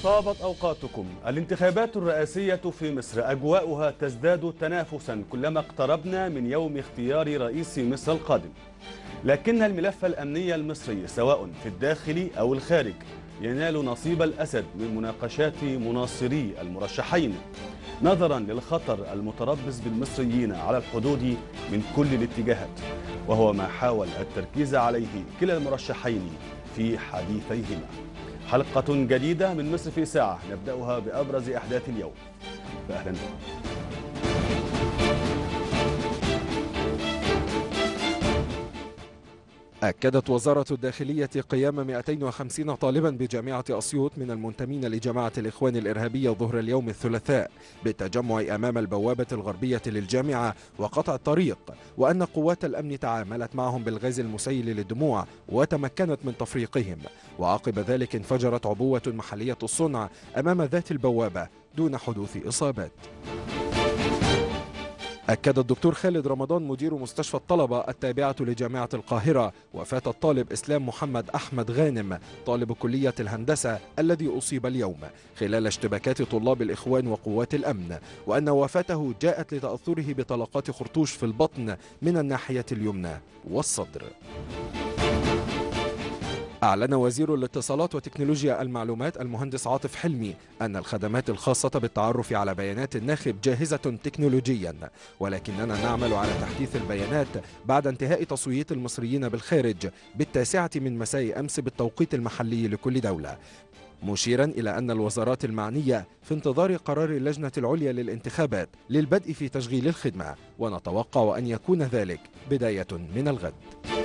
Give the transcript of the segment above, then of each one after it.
طابت أوقاتكم. الانتخابات الرئاسية في مصر أجواؤها تزداد تنافسا كلما اقتربنا من يوم اختيار رئيس مصر القادم، لكن الملف الأمني المصري سواء في الداخل أو الخارج ينال نصيب الأسد من مناقشات مناصري المرشحين نظرا للخطر المتربص بالمصريين على الحدود من كل الاتجاهات، وهو ما حاول التركيز عليه كلا المرشحين في حديثيهما. حلقة جديدة من مصر في ساعة نبدأها بأبرز أحداث اليوم، فأهلا بكم. أكدت وزارة الداخلية قيام 250 طالبا بجامعة أسيوط من المنتمين لجماعة الإخوان الإرهابية ظهر اليوم الثلاثاء بالتجمع أمام البوابة الغربية للجامعة وقطع الطريق، وأن قوات الأمن تعاملت معهم بالغاز المسيل للدموع وتمكنت من تفريقهم، وعقب ذلك انفجرت عبوة محلية الصنع أمام ذات البوابة دون حدوث إصابات. أكد الدكتور خالد رمضان مدير مستشفى الطلبة التابعة لجامعة القاهرة وفاة الطالب إسلام محمد أحمد غانم طالب كلية الهندسة الذي أصيب اليوم خلال اشتباكات طلاب الإخوان وقوات الأمن، وأن وفاته جاءت لتأثره بطلقات خرطوش في البطن من الناحية اليمنى والصدر. أعلن وزير الاتصالات وتكنولوجيا المعلومات المهندس عاطف حلمي أن الخدمات الخاصة بالتعرف على بيانات الناخب جاهزة تكنولوجيا، ولكننا نعمل على تحديث البيانات بعد انتهاء تصويت المصريين بالخارج ب9 مساء أمس بالتوقيت المحلي لكل دولة، مشيرا إلى أن الوزارات المعنية في انتظار قرار اللجنة العليا للانتخابات للبدء في تشغيل الخدمة، ونتوقع أن يكون ذلك بداية من الغد.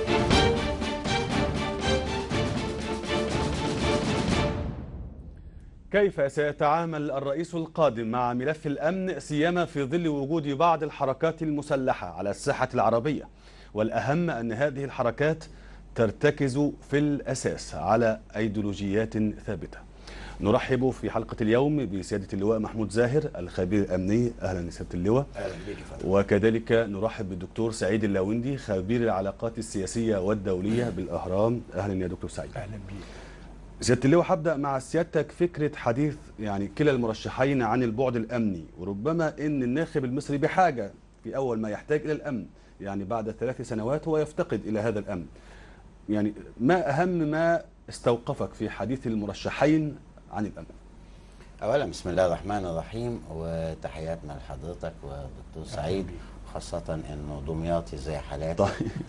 كيف سيتعامل الرئيس القادم مع ملف الأمن سيما في ظل وجود بعض الحركات المسلحة على الساحة العربية، والأهم أن هذه الحركات ترتكز في الأساس على أيديولوجيات ثابتة؟ نرحب في حلقة اليوم بسيادة اللواء محمود زاهر الخبير الأمني. أهلا سيادة اللواء. أهلا بك. وكذلك نرحب بالدكتور سعيد اللاوندي خبير العلاقات السياسية والدولية بالأهرام. أهلا يا دكتور سعيد. أهلا بك سيادة اللواء. هبدأ مع سيادتك فكرة حديث كلا المرشحين عن البعد الأمني، وربما أن الناخب المصري بحاجة في أول ما يحتاج إلى الأمن، بعد 3 سنوات هو يفتقد إلى هذا الأمن. ما أهم ما استوقفك في حديث المرشحين عن الأمن؟ أولا بسم الله الرحمن الرحيم، وتحياتنا لحضرتك والدكتور سعيد، خاصة أنه دمياطي زي حالاتي.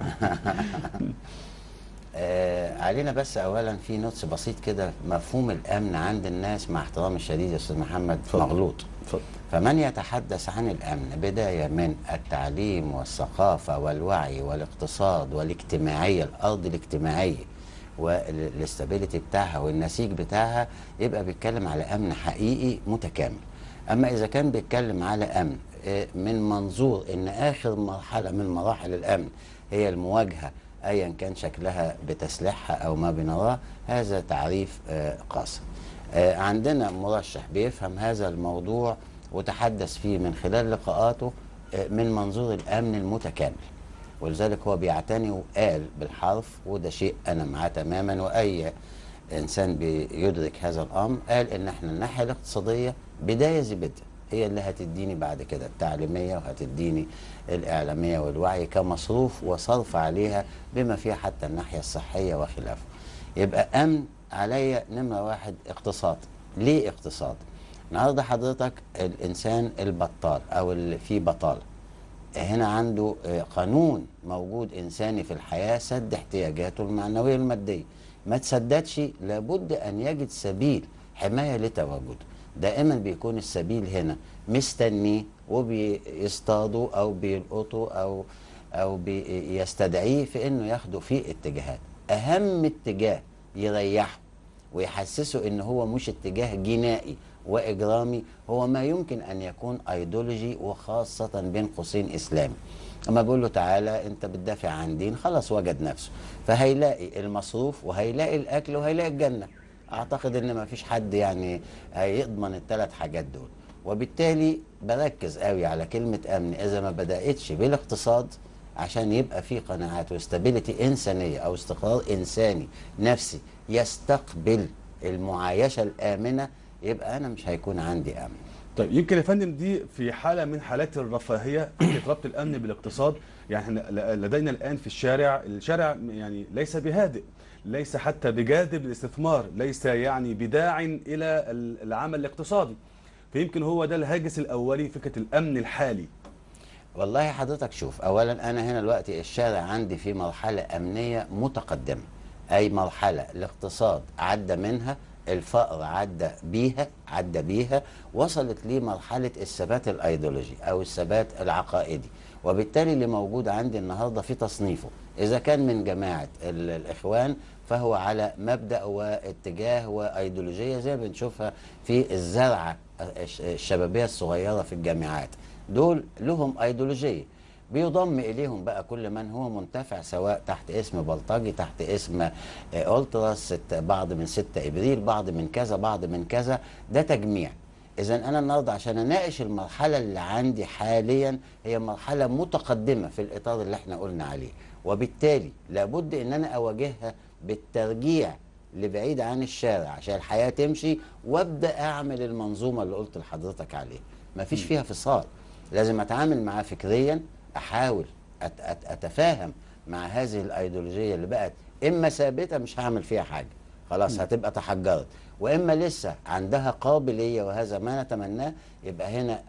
علينا بس اولا في نوتس بسيط كده، مفهوم الامن عند الناس مع احترامي الشديد يا استاذ محمد مغلوط. فمن يتحدث عن الامن بدايه من التعليم والثقافه والوعي والاقتصاد والاجتماعيه، الارض الاجتماعيه والاستابيليتي بتاعها والنسيج بتاعها، يبقى بيتكلم على امن حقيقي متكامل. اما اذا كان بيتكلم على امن من منظور ان اخر مرحله من مراحل الامن هي المواجهه ايا كان شكلها بتسليحها او ما بنراه، هذا تعريف قاصر. عندنا مرشح بيفهم هذا الموضوع وتحدث فيه من خلال لقاءاته من منظور الامن المتكامل، ولذلك هو بيعتني وقال بالحرف، وده شيء انا معاه تماما، واي انسان بيدرك هذا الامر قال ان احنا الناحيه الاقتصاديه بدايه زبده هي اللي هتديني بعد كده التعليمية، وهتديني الإعلامية والوعي كمصروف وصرف عليها بما فيها حتى الناحية الصحية وخلافه. يبقى أمن عليا نمرة 1 اقتصاد. ليه اقتصاد؟ النهارده حضرتك الإنسان البطال أو اللي فيه بطالة هنا عنده قانون موجود إنساني في الحياة سد احتياجاته المعنوية والمادية، ما تسددش لابد أن يجد سبيل حماية لتواجده. دائما بيكون السبيل هنا مستنيه وبيصطادوا او بيلقطوا او بيستدعيه في انه ياخده في اتجاهات. اهم اتجاه يريحه ويحسسه ان هو مش اتجاه جنائي واجرامي هو ما يمكن ان يكون ايديولوجي، وخاصه بين قوسين اسلامي. اما بقول له تعالى انت بتدافع عن دين، خلاص وجد نفسه، فهيلاقي المصروف وهيلاقي الاكل وهيلاقي الجنه. اعتقد ان ما فيش حد هيضمن ال3 حاجات دول، وبالتالي بركز قوي على كلمة امن اذا ما بدأتش بالاقتصاد عشان يبقى في قناعات واستابيليتي انسانية او استقرار انساني نفسي يستقبل المعايشة الامنة يبقى انا مش هيكون عندي امن. طيب يمكن يا فندم دي في حالة من حالات الرفاهية في ربط الأمن بالاقتصاد. يعني احنا لدينا الآن في الشارع يعني ليس بهادئ، ليس حتى بجاذب للاستثمار، ليس يعني بداع إلى العمل الاقتصادي. فيمكن هو ده الهاجس الأولي فكرة الأمن الحالي. والله حضرتك شوف، اولا انا هنا دلوقتي الشارع عندي في مرحله امنيه متقدمه، اي مرحله الاقتصاد عدى منها، الفقر عدى بيها، وصلت لمرحله الثبات الايديولوجي او الثبات العقائدي. وبالتالي اللي موجود عندي النهارده في تصنيفه، اذا كان من جماعه الاخوان فهو على مبدا واتجاه وايديولوجيه زي ما بنشوفها في الزرعه الشبابيه الصغيره في الجامعات. دول لهم ايديولوجيه، بيضم اليهم بقى كل من هو منتفع، سواء تحت اسم بلطجي، تحت اسم التراس، بعض من 6 ابريل، بعض من كذا، بعض من كذا. ده تجميع. اذا انا النهارده عشان اناقش المرحله اللي عندي حاليا هي مرحله متقدمه في الاطار اللي احنا قلنا عليه، وبالتالي لابد ان انا اواجهها بالترجيع لبعيد عن الشارع عشان الحياه تمشي، وابدا اعمل المنظومه اللي قلت لحضرتك عليها. مفيش فيها فصال، لازم اتعامل معاه فكريا، احاول اتفاهم مع هذه الايديولوجيه اللي بقت اما ثابته مش هعمل فيها حاجه خلاص هتبقى تحجرت، واما لسه عندها قابليه، وهذا ما نتمناه. يبقى هنا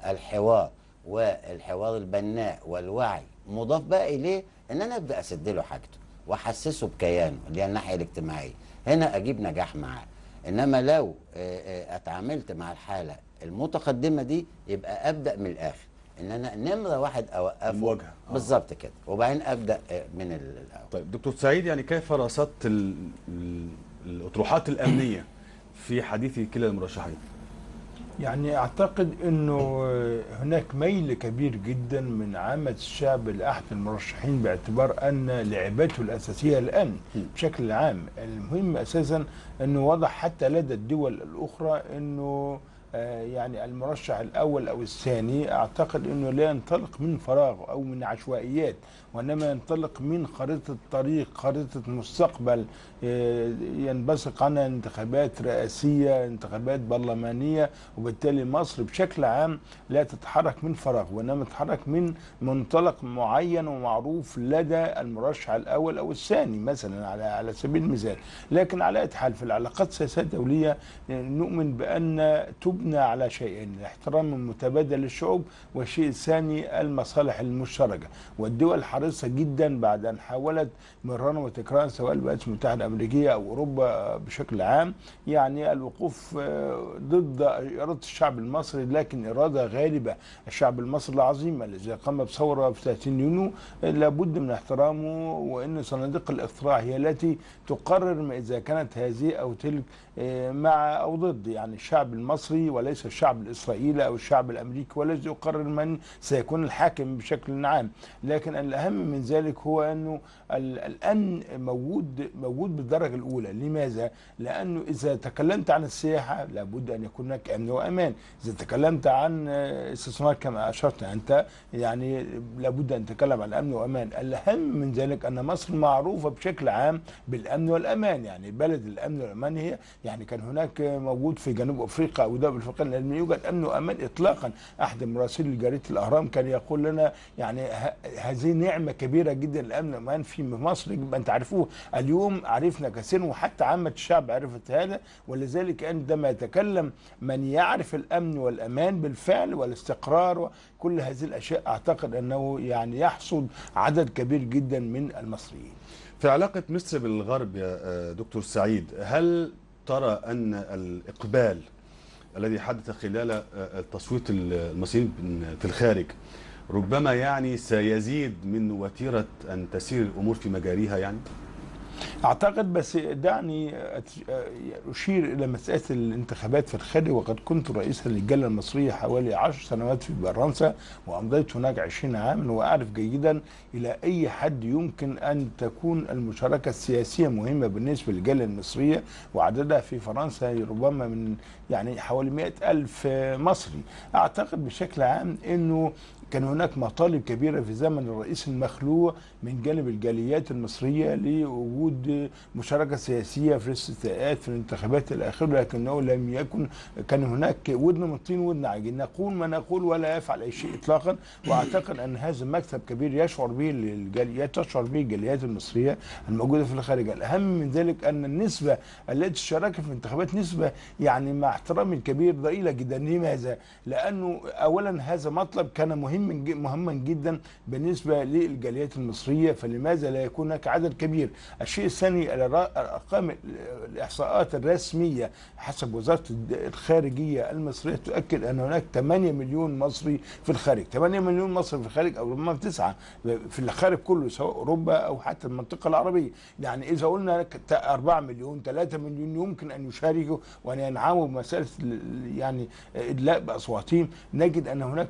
والحوار البناء والوعي مضاف بقى اليه ان انا ابدا اسد له حاجته واحسسه بكيانه اللي هي الناحيه الاجتماعيه، هنا اجيب نجاح معاه. انما لو اتعاملت مع الحاله المتقدمه دي يبقى ابدا من الاخر، ان انا نمره واحد اوقفه مواجهة. بالظبط كده، وبعدين ابدا من الاول. طيب دكتور سعيد، يعني كيف رصدت الأطروحات الأمنية في حديث كلا المرشحين؟ يعني اعتقد انه هناك ميل كبير جدا من عامة الشعب لاحد المرشحين، باعتبار ان لعبته الاساسية الامن بشكل عام. المهم اساسا انه وضح حتى لدى الدول الاخرى انه يعني المرشح الاول او الثاني اعتقد انه لا ينطلق من فراغ او من عشوائيات، وانما ينطلق من خريطه طريق، خريطه مستقبل ينبثق عنها انتخابات رئاسيه، انتخابات برلمانيه. وبالتالي مصر بشكل عام لا تتحرك من فراغ، وانما تتحرك من منطلق معين ومعروف لدى المرشح الاول او الثاني مثلا على سبيل المثال. لكن على اي حال في العلاقات السياسيه الدوليه نؤمن بان تبنى على شيئين: الاحترام المتبادل للشعوب، والشيء الثاني المصالح المشتركه. والدول حريصه جدا بعد ان حاولت مرارا وتكرارا سواء الولايات المتحده الامريكيه او اوروبا بشكل عام يعني الوقوف ضد اراده الشعب المصري، لكن اراده غالبه. الشعب المصري العظيم الذي قام بثوره في 30 يونيو لابد من احترامه، وان صناديق الاقتراع هي التي تقرر ما اذا كانت هذه او تلك مع او ضد. يعني الشعب المصري وليس الشعب الاسرائيلي او الشعب الامريكي والذي يقرر من سيكون الحاكم بشكل عام. لكن الاهم من ذلك هو انه الامن موجود بالدرجه الاولى. لماذا؟ لانه اذا تكلمت عن السياحه لابد ان يكون هناك امن وامان، اذا تكلمت عن استثمار كما اشرت انت يعني لابد ان تتكلم عن الامن وامان. الاهم من ذلك ان مصر معروفه بشكل عام بالامن والامان، يعني بلد الامن والامان. هي يعني كان هناك موجود في جنوب افريقيا او دول افريقيا لم يوجد امن وامان اطلاقا. احد مراسلي جريده الاهرام كان يقول لنا يعني هذه نعمه كبيره جدا الامن والامان في مصر، يبقى انت عارفوه. اليوم عرفنا كثير وحتى عامه الشعب عرفت هذا، ولذلك عندما يتكلم من يعرف الامن والامان بالفعل والاستقرار وكل هذه الاشياء اعتقد انه يعني يحصد عدد كبير جدا من المصريين. في علاقه مصر بالغرب يا دكتور سعيد، هل ترى ان الاقبال الذي حدث خلال التصويت المصريين في الخارج ربما يعني سيزيد من وتيره ان تسير الامور في مجاريها؟ يعني اعتقد، بس دعني اشير الى مساله الانتخابات في الخارج. وقد كنت رئيسا للجاليه المصريه حوالي 10 سنوات في فرنسا، وامضيت هناك 20 عاما، واعرف جيدا الى اي حد يمكن ان تكون المشاركه السياسيه مهمه بالنسبه للجاليه المصريه، وعددها في فرنسا ربما من يعني حوالي 100,000 مصري. اعتقد بشكل عام انه كان هناك مطالب كبيرة في زمن الرئيس المخلوع من جانب الجاليات المصرية لوجود مشاركة سياسية في الاستفتاءات في الانتخابات إلى آخره، لكنه لم يكن. كان هناك ودن من طين ودن عجين، نقول ما نقول ولا يفعل أي شيء إطلاقا. وأعتقد أن هذا مكسب كبير تشعر به الجاليات المصرية الموجودة في الخارج. الأهم من ذلك أن النسبة التي شاركت في الانتخابات نسبة يعني مع احترامي الكبير ضئيلة جدا. لماذا؟ لأنه أولا هذا مطلب كان مهما جدا بالنسبة للجاليات المصرية، فلماذا لا يكون هناك عدد كبير؟ الشيء الثاني، الأرقام الإحصاءات الرسمية حسب وزارة الخارجية المصرية تؤكد أن هناك 8 مليون مصري في الخارج. 8 مليون مصري في الخارج، أو ربما 9 في الخارج كله سواء أوروبا أو حتى المنطقة العربية. يعني إذا قلنا 4 مليون 3 مليون يمكن أن يشاركوا وأن ينعموا بمسألة يعني إدلاء بأصواتهم، نجد أن هناك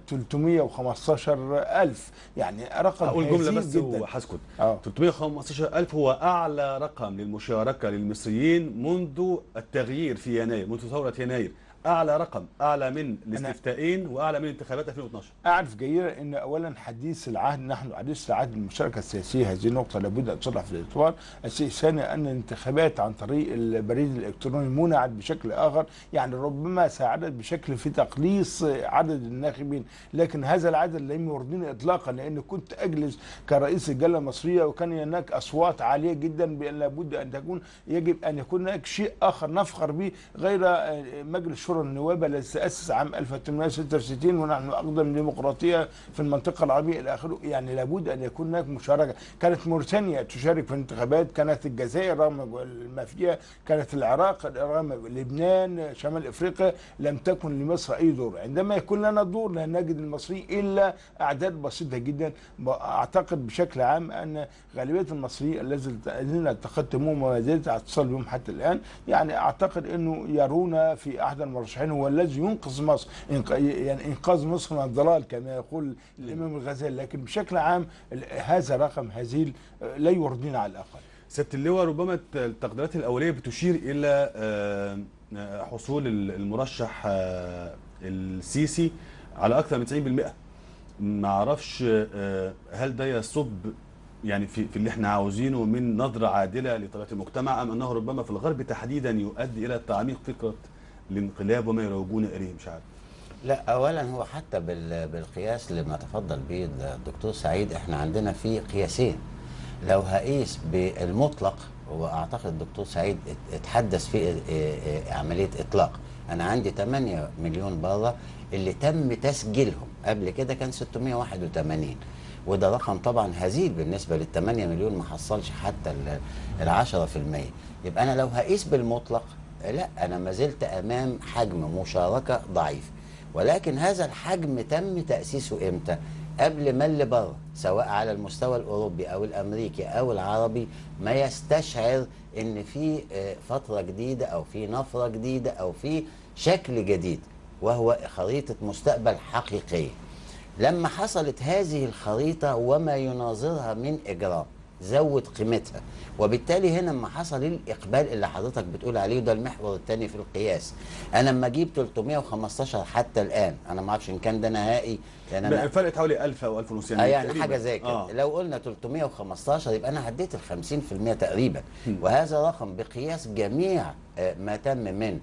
315,000. يعني رقم أقول جملة هزيل بس جدا. وهسكت. 315,000 هو أعلى رقم للمشاركة للمصريين منذ التغيير في يناير، منذ ثورة يناير. أعلى رقم، أعلى من الاستفتاءين وأعلى من انتخابات 2012. أعرف جيدا أن أولا حديث العهد، نحن حديث العهد المشاركة السياسية، هذه النقطة لابد أن تصلح في الإطار. الشيء الثاني أن الانتخابات عن طريق البريد الإلكتروني منعت بشكل آخر، يعني ربما ساعدت بشكل في تقليص عدد الناخبين، لكن هذا العدد لم يرضيني إطلاقا، لأن كنت أجلس كرئيس الجالية المصرية وكان هناك أصوات عالية جدا بأن لابد أن تكون، يجب أن يكون هناك شيء آخر نفخر به غير مجلس شورى النواب الذي تأسس عام 1866 ونحن أقدم ديمقراطية في المنطقة العربية إلى آخره. يعني لابد أن يكون هناك مشاركة. كانت موريتانيا تشارك في الانتخابات، كانت الجزائر رغم ما فيها، كانت العراق رغم لبنان، شمال أفريقيا، لم تكن لمصر أي دور. عندما يكون لنا دور لا نجد المصريين إلا أعداد بسيطة جدا. أعتقد بشكل عام أن غالبية المصريين الذين اتخذتموهم وما زلت اتصل بهم حتى الآن، يعني أعتقد أنه يرون في أحد المرشحين هو الذي ينقذ مصر، يعني إنقاذ مصر من الضلال كما يقول الإمام الغزالي. لكن بشكل عام هذا رقم هزيل لا يرضينا على الأقل. سيادة اللواء، ربما التقديرات الأولية بتشير إلى حصول المرشح السيسي على أكثر من 90%. ما أعرفش هل ده يصب يعني في اللي احنا عاوزينه من نظرة عادلة لطبيعة المجتمع، أم أنه ربما في الغرب تحديدا يؤدي إلى تعميق فكرة الانقلاب وما يروجون إليه؟ مش عارف. لا، اولا هو حتى بالقياس لما تفضل به الدكتور سعيد، احنا عندنا في قياسين. لو هقيس بالمطلق، واعتقد الدكتور سعيد اتحدث في عمليه اطلاق. انا عندي 8 مليون بره اللي تم تسجيلهم، قبل كده كان 681، وده رقم طبعا هزيل بالنسبه لل 8 مليون، ما حصلش حتى ال 10%. يبقى انا لو هقيس بالمطلق، لا، انا ما زلت امام حجم مشاركه ضعيف. ولكن هذا الحجم تم تاسيسه امتى؟ قبل ما اللي بره سواء على المستوى الاوروبي او الامريكي او العربي ما يستشعر ان في فتره جديده او في نفره جديده او في شكل جديد، وهو خريطه مستقبل حقيقيه. لما حصلت هذه الخريطه وما يناظرها من اجرام، زود قيمتها. وبالتالي هنا لما حصل الاقبال اللي حضرتك بتقول عليه، وده المحور الثاني في القياس. انا لما اجيب 315 حتى الان، انا ما اعرفش ان كان ده نهائي، لان انا فرقت حوالي 1000 او 1000 ونص يعني حاجه زي كده. لو قلنا 315 يبقى انا عديت ال 50% تقريبا. وهذا رقم بقياس جميع ما تم من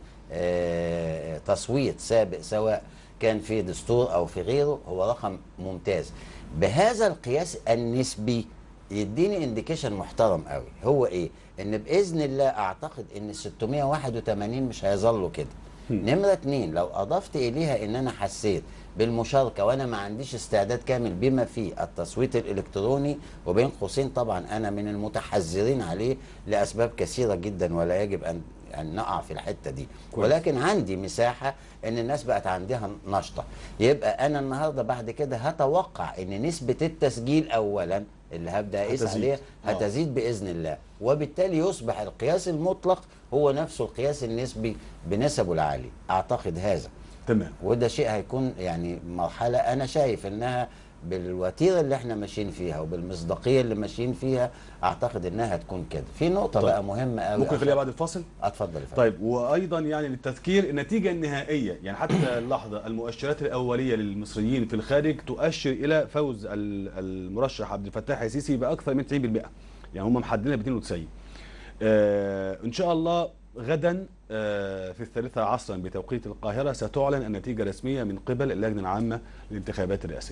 تصويت سابق، سواء كان في دستور او في غيره، هو رقم ممتاز. بهذا القياس النسبي يديني انديكيشن محترم قوي. هو ايه؟ ان باذن الله اعتقد ان ال 681 مش هيظلوا كده. نمره 2، لو اضفت اليها ان انا حسيت بالمشاركه وانا ما عنديش استعداد كامل بما فيه التصويت الالكتروني، وبين قوسين طبعا انا من المتحذرين عليه لاسباب كثيره جدا ولا يجب ان نقع في الحته دي، ولكن عندي مساحه ان الناس بقت عندها نشطه. يبقى انا النهارده بعد كده هتوقع ان نسبه التسجيل اولا اللي هبدا اقيس عليها هتزيد باذن الله، وبالتالي يصبح القياس المطلق هو نفسه القياس النسبي بنسبه العاليه. اعتقد هذا تمام، وده شيء هيكون يعني مرحله انا شايف انها بالوتيره اللي احنا ماشيين فيها وبالمصداقيه اللي ماشيين فيها، اعتقد انها هتكون كده. في نقطه بقى مهمه قوي ممكن نخليها بعد الفاصل؟ اتفضل. طيب، وايضا يعني للتذكير النتيجه النهائيه، يعني حتى اللحظه المؤشرات الاوليه للمصريين في الخارج تؤشر الى فوز المرشح عبد الفتاح السيسي باكثر من 90%، يعني هم محددينها ب 92. ان شاء الله غدا في 3 عصرا بتوقيت القاهره ستعلن النتيجه الرسميه من قبل اللجنه العامه للانتخابات الرئاسيه.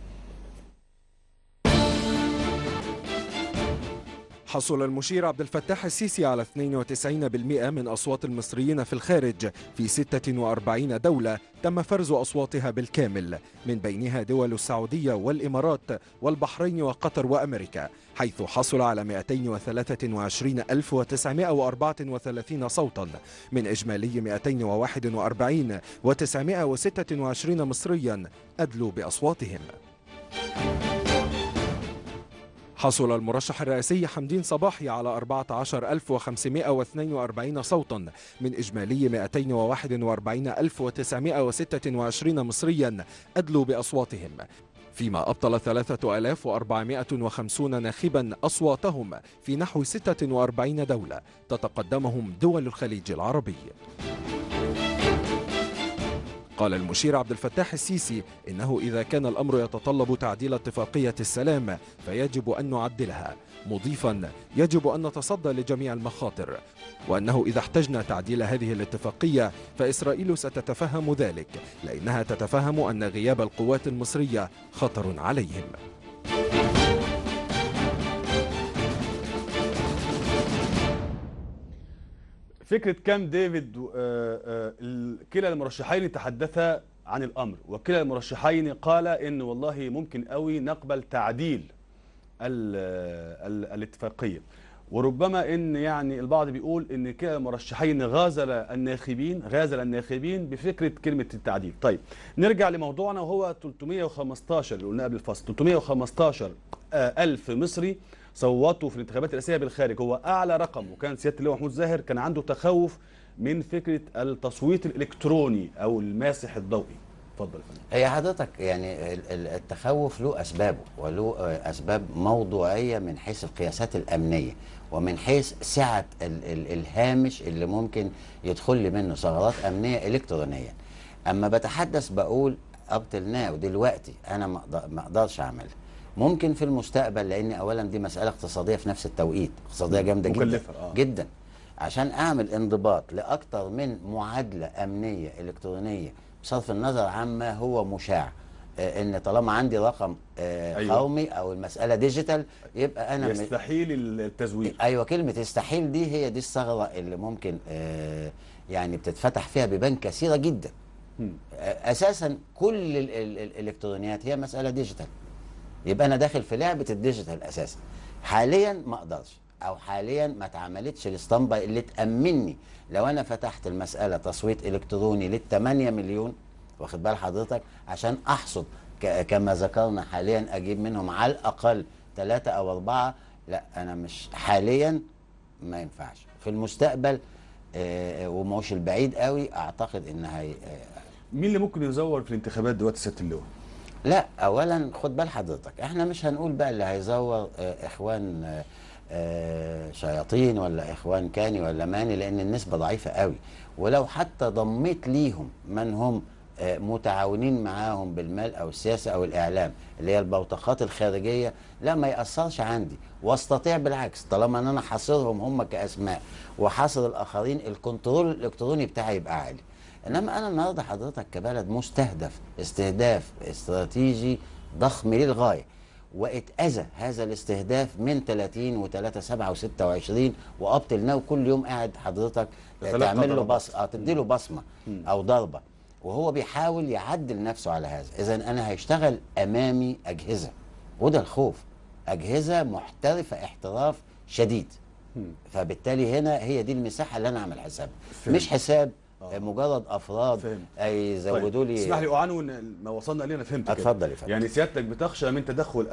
حصل المشير عبد الفتاح السيسي على 92% من أصوات المصريين في الخارج في 46 دولة تم فرز أصواتها بالكامل، من بينها دول السعودية والإمارات والبحرين وقطر وأمريكا، حيث حصل على 223,934 صوتا من إجمالي 241,926 مصريا أدلوا بأصواتهم. حصل المرشح الرئاسي حمدين صباحي على 14,542 صوتا من إجمالي 241,926 مصريا أدلوا بأصواتهم، فيما أبطل 3,450 ناخبا أصواتهم في نحو 46 دولة تتقدمهم دول الخليج العربي. قال المشير عبد الفتاح السيسي إنه إذا كان الأمر يتطلب تعديل اتفاقية السلام فيجب أن نعدلها، مضيفا يجب أن نتصدى لجميع المخاطر، وأنه إذا احتجنا تعديل هذه الاتفاقية فإسرائيل ستتفهم ذلك، لأنها تتفهم أن غياب القوات المصرية خطر عليهم. فكرة كامب ديفيد، كلا المرشحين تحدثا عن الأمر، وكلا المرشحين قال إن والله ممكن قوي نقبل تعديل الاتفاقية، وربما إن يعني البعض بيقول إن كلا المرشحين غازل الناخبين بفكرة كلمة التعديل. طيب نرجع لموضوعنا، وهو 315 اللي قلنا قبل الفصل، 315 ألف مصري صوتوا في الانتخابات الرئاسيه بالخارج، هو اعلى رقم. وكان سياده اللواء محمود زاهر كان عنده تخوف من فكره التصويت الالكتروني او الماسح الضوئي. اتفضل يا فندم. هي حضرتك يعني التخوف له اسبابه، وله اسباب موضوعيه من حيث القياسات الامنيه، ومن حيث سعه الهامش اللي ممكن يدخل لي منه ثغرات امنيه الكترونيا. اما بتحدث بقول اب تل ناو دلوقتي انا ما اقدرش اعملها. ممكن في المستقبل، لان اولا دي مساله اقتصاديه في نفس التوقيت، اقتصاديه جامده جدا جدا، عشان اعمل انضباط لاكثر من معادله امنيه الكترونيه بصرف النظر عما هو مشاع. ان طالما عندي رقم قومي او المساله ديجيتال يبقى انا يستحيل التزوير. ايوه، كلمه يستحيل دي هي دي الثغره اللي ممكن يعني بتتفتح فيها بيبان كثيره جدا. اساسا كل الالكترونيات هي مساله ديجيتال، يبقى انا داخل في لعبه الديجيتال اساسا. حاليا ما اقدرش، او حاليا ما اتعملتش الاسطمبه اللي تامني لو انا فتحت المساله تصويت الكتروني لل8 مليون، واخد بال حضرتك، عشان احصد كما ذكرنا حاليا اجيب منهم على الاقل 3 أو 4. لا انا مش حاليا، ما ينفعش. في المستقبل ومش البعيد قوي اعتقد ان هي مين اللي ممكن يزور في الانتخابات دلوقتي سياده اللواء؟ لا اولا خد بال حضرتك، احنا مش هنقول بقى اللي هيزور اخوان شياطين ولا اخوان كاني ولا ماني، لان النسبه ضعيفه قوي. ولو حتى ضميت ليهم من هم متعاونين معاهم بالمال او السياسه او الاعلام اللي هي البوتقات الخارجيه، لا ما ياثرش عندي، واستطيع بالعكس طالما ان انا حاصرهم هم كاسماء وحاصر الاخرين، الكنترول الالكتروني بتاعي يبقى عالي. انما انا النهارده حضرتك كبلد مستهدف استهداف استراتيجي ضخم للغايه، واتأذى هذا الاستهداف من 30 و3 7 و26 واب تل ناو. كل يوم قاعد حضرتك تعمل له تدي له بصمه او ضربه، وهو بيحاول يعدل نفسه على هذا. اذا انا هيشتغل امامي اجهزه، وده الخوف، اجهزه محترفه احتراف شديد. فبالتالي هنا هي دي المساحه اللي انا اعمل حسابها، مش حساب مجرد افراد يزودوا لي. اسمح لي اعنون ما وصلنا اليه، انا فهمت. اتفضل يا فندم. يعني سيادتك بتخشى من تدخل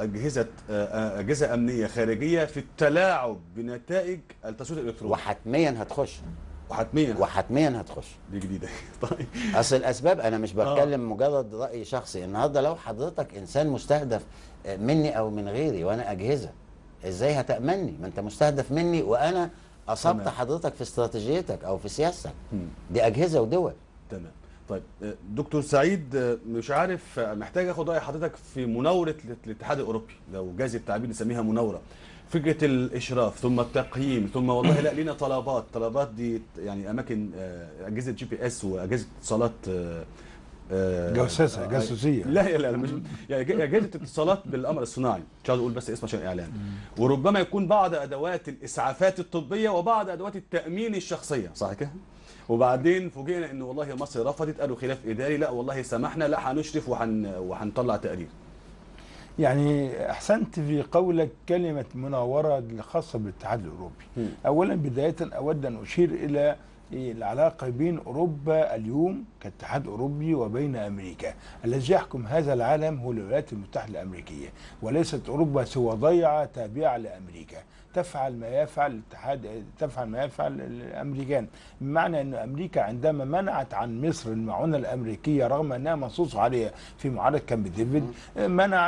اجهزه امنيه خارجيه في التلاعب بنتائج التصويت الالكتروني، وحتميا هتخش وحتميا هتخش. دي جديده. طيب اصل الاسباب، انا مش بتكلم مجرد راي شخصي. النهارده لو حضرتك انسان مستهدف مني او من غيري وانا اجهزه، ازاي هتامني؟ ما انت مستهدف مني وانا اصبت حضرتك في استراتيجيتك او في سياستك. دي اجهزه ودول. تمام. طيب دكتور سعيد، مش عارف، محتاج اخد راي حضرتك في مناوره الاتحاد الاوروبي، لو جاز التعبير نسميها مناوره. فكره الاشراف ثم التقييم ثم والله لا لينا طلبات دي يعني اماكن اجهزه GPS واجهزه اتصالات جاسوسيه. لا مش يعني اجهزه اتصالات بالقمر الصناعي، مش عاوز اقول بس اسم عشان اعلان. وربما يكون بعض ادوات الاسعافات الطبيه وبعض ادوات التامين الشخصيه، صح كده؟ وبعدين فوجئنا ان والله مصر رفضت، قالوا خلاف اداري، لا والله سمحنا، لا هنشرف وهنطلع تقرير. يعني احسنت في قولك كلمه مناوره الخاصه بالاتحاد الاوروبي. اولا بدايه اود ان اشير الى العلاقه بين اوروبا اليوم كاتحاد اوروبي وبين امريكا. الذي يحكم هذا العالم هو الولايات المتحده الامريكيه، وليست اوروبا سوى ضيعه تابعه لامريكا. تفعل ما يفعل الاتحاد، تفعل ما يفعل الامريكان، بمعنى ان امريكا عندما منعت عن مصر المعونه الامريكيه رغم انها منصوص عليها في معاهده كامب ديفيد، منع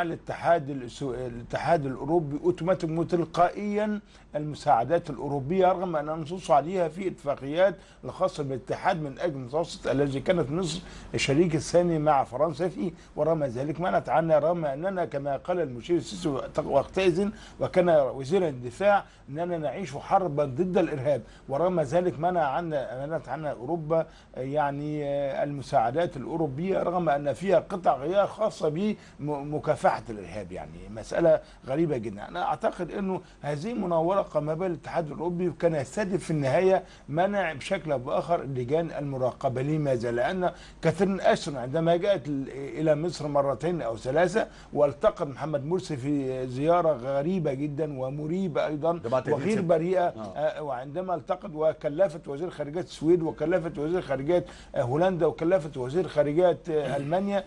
الاتحاد الاوروبي اوتوماتيك وتلقائيا المساعدات الاوروبيه رغم انها منصوص عليها في اتفاقيات الخاصه بالاتحاد من اجل المتوسط الذي كانت مصر الشريك الثاني مع فرنسا فيه، ورغم ذلك منعت عنا رغم اننا كما قال المشير السيسي وقتئذ وكان وزير الدفاع اننا نعيش حربا ضد الارهاب، ورغم ذلك منعت عنا اوروبا يعني المساعدات الاوروبيه رغم ان فيها قطع غيار خاصه بمكافحه الارهاب. يعني مساله غريبه جدا. انا اعتقد انه هذه مناوره قام بها الاتحاد الاوروبي وكان يستهدف في النهايه منع بشكل او باخر لجان المراقبه. لماذا؟ لان كاثرين اشتون عندما جاءت الى مصر مرتين او ثلاثه والتقت محمد مرسي في زياره غريبه جدا ومريبه ايضا وغير بريئه، وعندما التقت وكلفت وزير خارجيه السويد وكلفت وزير خارجيه هولندا وكلفت وزير خارجيه المانيا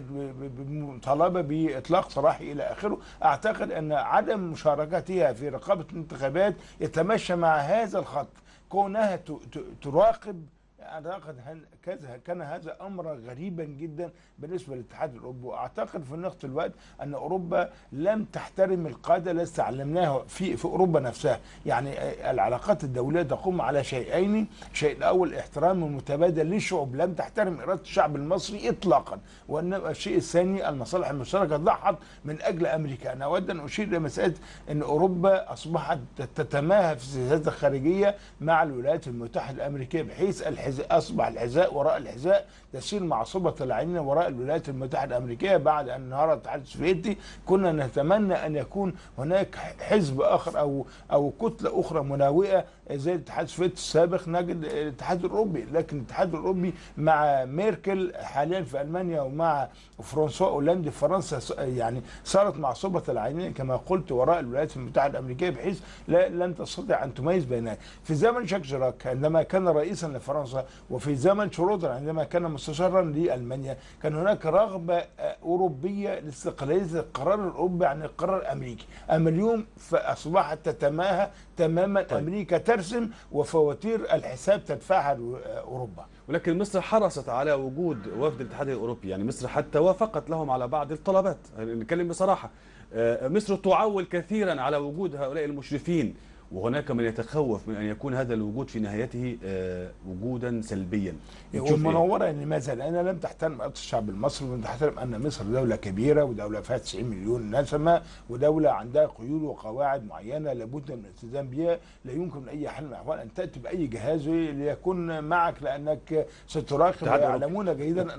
بمطالبه باطلاق سراحي الى اخره، اعتقد ان عدم مشاركتها في رقابه الانتخابات يتماشى مع هذا الخط. كونها تراقب، اعتقد كان هذا امرا غريبا جدا بالنسبه للاتحاد الاوروبي. واعتقد في نفس الوقت ان اوروبا لم تحترم القاعده التي تعلمناها في اوروبا نفسها. يعني العلاقات الدوليه تقوم على شيئين، الشيء الاول الاحترام المتبادل للشعوب، لم تحترم اراده الشعب المصري اطلاقا، وان الشيء الثاني المصالح المشتركه ضحت من اجل امريكا. انا اود ان اشير الى مساله ان اوروبا اصبحت تتماهى في سياساتها الخارجيه مع الولايات المتحده الامريكيه، بحيث اصبح الحذاء وراء الحذاء تسير مع صبة العين وراء الولايات المتحده الامريكيه. بعد ان انهار الاتحاد السوفيتي كنا نتمنى ان يكون هناك حزب اخر او كتله اخرى مناوئه زي الاتحاد السوفيتي السابق، نجد الاتحاد الاوروبي. لكن الاتحاد الاوروبي مع ميركل حاليا في المانيا ومع فرانسوا اولاند في فرنسا يعني صارت مع صبة العينين كما قلت وراء الولايات المتحده الامريكيه، بحيث لن تستطيع ان تميز بينها. في زمن جاك شيراك عندما كان رئيسا لفرنسا، وفي زمن شرودر عندما كان مستشارا لالمانيا، كان هناك رغبه اوروبيه لاستقلاليه القرار الاوروبي عن القرار الامريكي. اما اليوم فاصبحت تتماهى تماما. طيب. امريكا ترسم وفواتير الحساب تدفعها اوروبا. ولكن مصر حرصت على وجود وفد الاتحاد الاوروبي، يعني مصر حتى وافقت لهم على بعض الطلبات، نتكلم بصراحه. مصر تعول كثيرا على وجود هؤلاء المشرفين، وهناك من يتخوف من ان يكون هذا الوجود في نهايته وجودا سلبيا. والمنوره لماذا؟ لان لم تحترم اراده الشعب المصري، ولم تحترم ان مصر دوله كبيره ودوله فيها 90 مليون نسمه، ودوله عندها قيود وقواعد معينه لابد من الالتزام بها. لا يمكن اي حال من الاحوال ان تاتي باي جهاز ليكون معك، لانك ستراقب. ويعلمون جيدا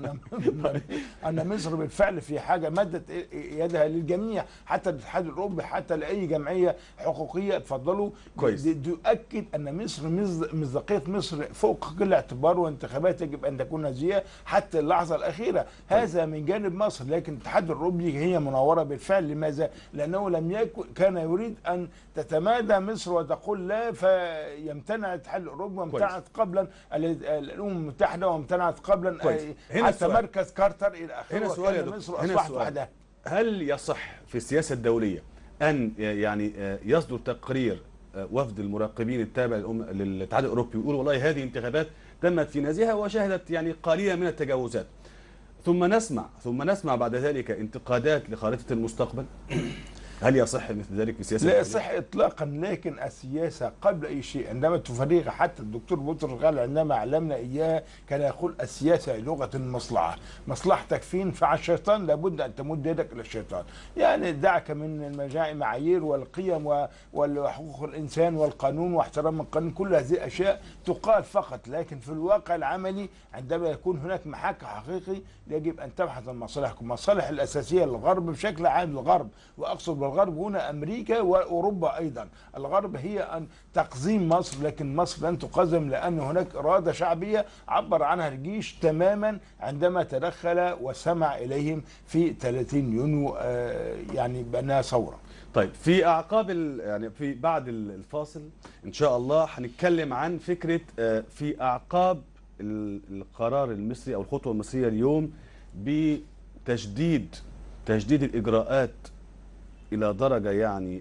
ان مصر بالفعل في حاجه مدت يدها للجميع، حتى الاتحاد الاوروبي، حتى لاي جمعيه حقوقيه. اتفضلوا. كويس. يؤكد ان مصر مصداقيه مصر فوق كل اعتبار، وانتخابات يجب ان تكون نزيهه حتى اللحظه الاخيره. هذا من جانب مصر. لكن الاتحاد الاوروبي هي منوره بالفعل. لماذا؟ لانه لم يكن كان يريد ان تتمادى مصر وتقول لا، فيمتنع الاتحاد الاوروبي، وامتنعت قبلا الامم المتحده، وامتنعت قبلا حتى مركز كارتر الى اخره. هنا سؤال يا دكتور، مصر اصبحت وحدها. هل يصح في السياسه الدوليه ان يعني يصدر تقرير وفد المراقبين التابع للاتحاد الاوروبي ويقول والله هذه انتخابات تمت في نزاهه وشهدت يعني قليلا من التجاوزات، ثم نسمع بعد ذلك انتقادات لخارطه المستقبل. هل يصح مثل ذلك في سياسه؟ لا يصح اطلاقا، لكن السياسه قبل اي شيء عندما تفرغ، حتى الدكتور بطرس غالي عندما علمنا اياه كان يقول السياسه لغه المصلحه، مصلحتك فين؟ فعلى الشيطان لابد ان تمد يدك الى الشيطان، يعني دعك من المعايير والقيم وحقوق الانسان والقانون واحترام القانون، كل هذه الاشياء تقال فقط، لكن في الواقع العملي عندما يكون هناك محك حقيقي يجب ان تبحث عن مصالحكم، المصالح الاساسيه للغرب بشكل عام، الغرب واقصد بالغرب هنا امريكا واوروبا ايضا، الغرب هي ان تقزيم مصر، لكن مصر لن تقزم لان هناك اراده شعبيه عبر عنها الجيش تماما عندما تدخل وسمع اليهم في 30 يونيو يعني بانها ثوره. طيب في اعقاب يعني في بعد الفاصل ان شاء الله هنتكلم عن فكره في اعقاب القرار المصري او الخطوه المصريه اليوم بتجديد الاجراءات إلى درجة يعني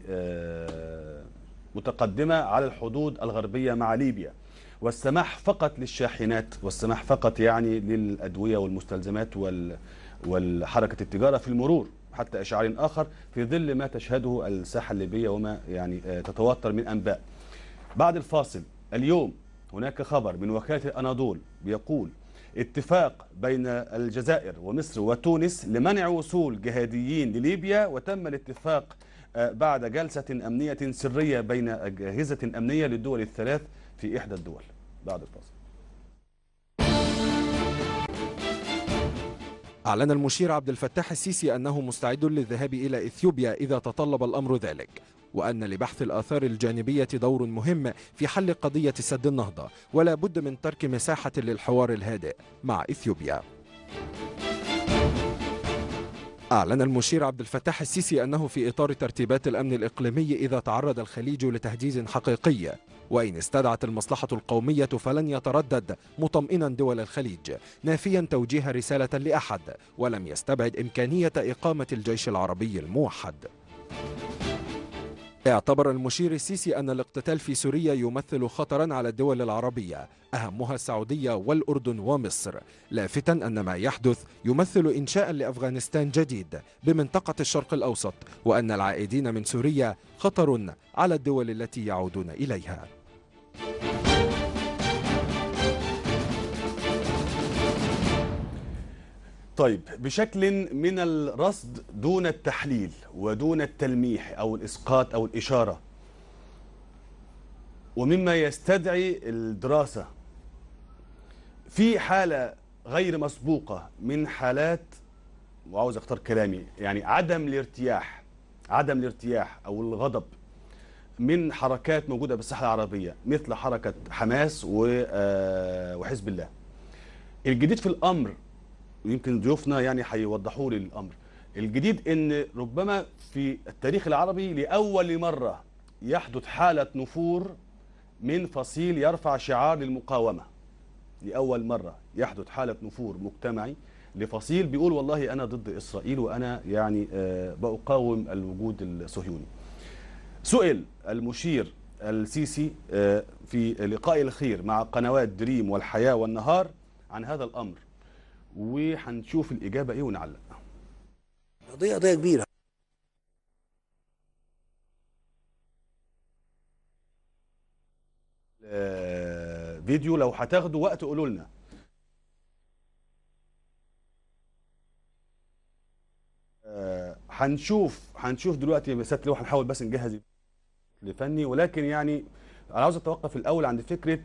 متقدمة على الحدود الغربية مع ليبيا، والسماح فقط للشاحنات، والسماح فقط يعني للأدوية والمستلزمات والحركة التجارة في المرور حتى إشعار آخر، في ظل ما تشهده الساحة الليبية وما يعني تتواتر من أنباء. بعد الفاصل اليوم هناك خبر من وكالة الأناضول بيقول اتفاق بين الجزائر ومصر وتونس لمنع وصول جهاديين لليبيا، وتم الاتفاق بعد جلسة أمنية سرية بين أجهزة أمنية للدول الثلاث في إحدى الدول. بعد الفاصل. أعلن المشير عبد الفتاح السيسي أنه مستعد للذهاب إلى إثيوبيا إذا تطلب الأمر ذلك، وأن لبحث الآثار الجانبية دور مهم في حل قضية سد النهضة، ولا بد من ترك مساحة للحوار الهادئ مع إثيوبيا. أعلن المشير عبد الفتاح السيسي أنه في إطار ترتيبات الأمن الإقليمي إذا تعرض الخليج لتهديد حقيقي وإن استدعت المصلحة القومية فلن يتردد مطمئنا دول الخليج، نافيا توجيه رسالة لأحد، ولم يستبعد إمكانية إقامة الجيش العربي الموحد. اعتبر المشير السيسي أن الاقتتال في سوريا يمثل خطرا على الدول العربية أهمها السعودية والأردن ومصر، لافتا أن ما يحدث يمثل إنشاء لأفغانستان جديد بمنطقة الشرق الأوسط، وأن العائدين من سوريا خطر على الدول التي يعودون إليها. طيب بشكل من الرصد دون التحليل ودون التلميح أو الإسقاط أو الإشارة، ومما يستدعي الدراسة، في حالة غير مسبوقة من حالات، وعاوز أختار كلامي، يعني عدم الارتياح أو الغضب من حركات موجودة بالساحة العربية مثل حركة حماس وحزب الله. الجديد في الأمر، ويمكن ضيوفنا يعني هيوضحوا لي الامر الجديد، ان ربما في التاريخ العربي لاول مره يحدث حاله نفور من فصيل يرفع شعار للمقاومه. لاول مره يحدث حاله نفور مجتمعي لفصيل بيقول والله انا ضد اسرائيل وانا يعني بقاوم الوجود الصهيوني. سئل المشير السيسي في لقاء الخير مع قنوات دريم والحياه والنهار عن هذا الامر، وهنشوف الإجابة إيه ونعلق. قضية كبيرة. فيديو لو هتاخدوا وقت قولوا لنا. هنشوف دلوقتي يا سيادة اللواء، هنحاول بس نجهز لفني، ولكن يعني أنا عاوز أتوقف الأول عند فكرة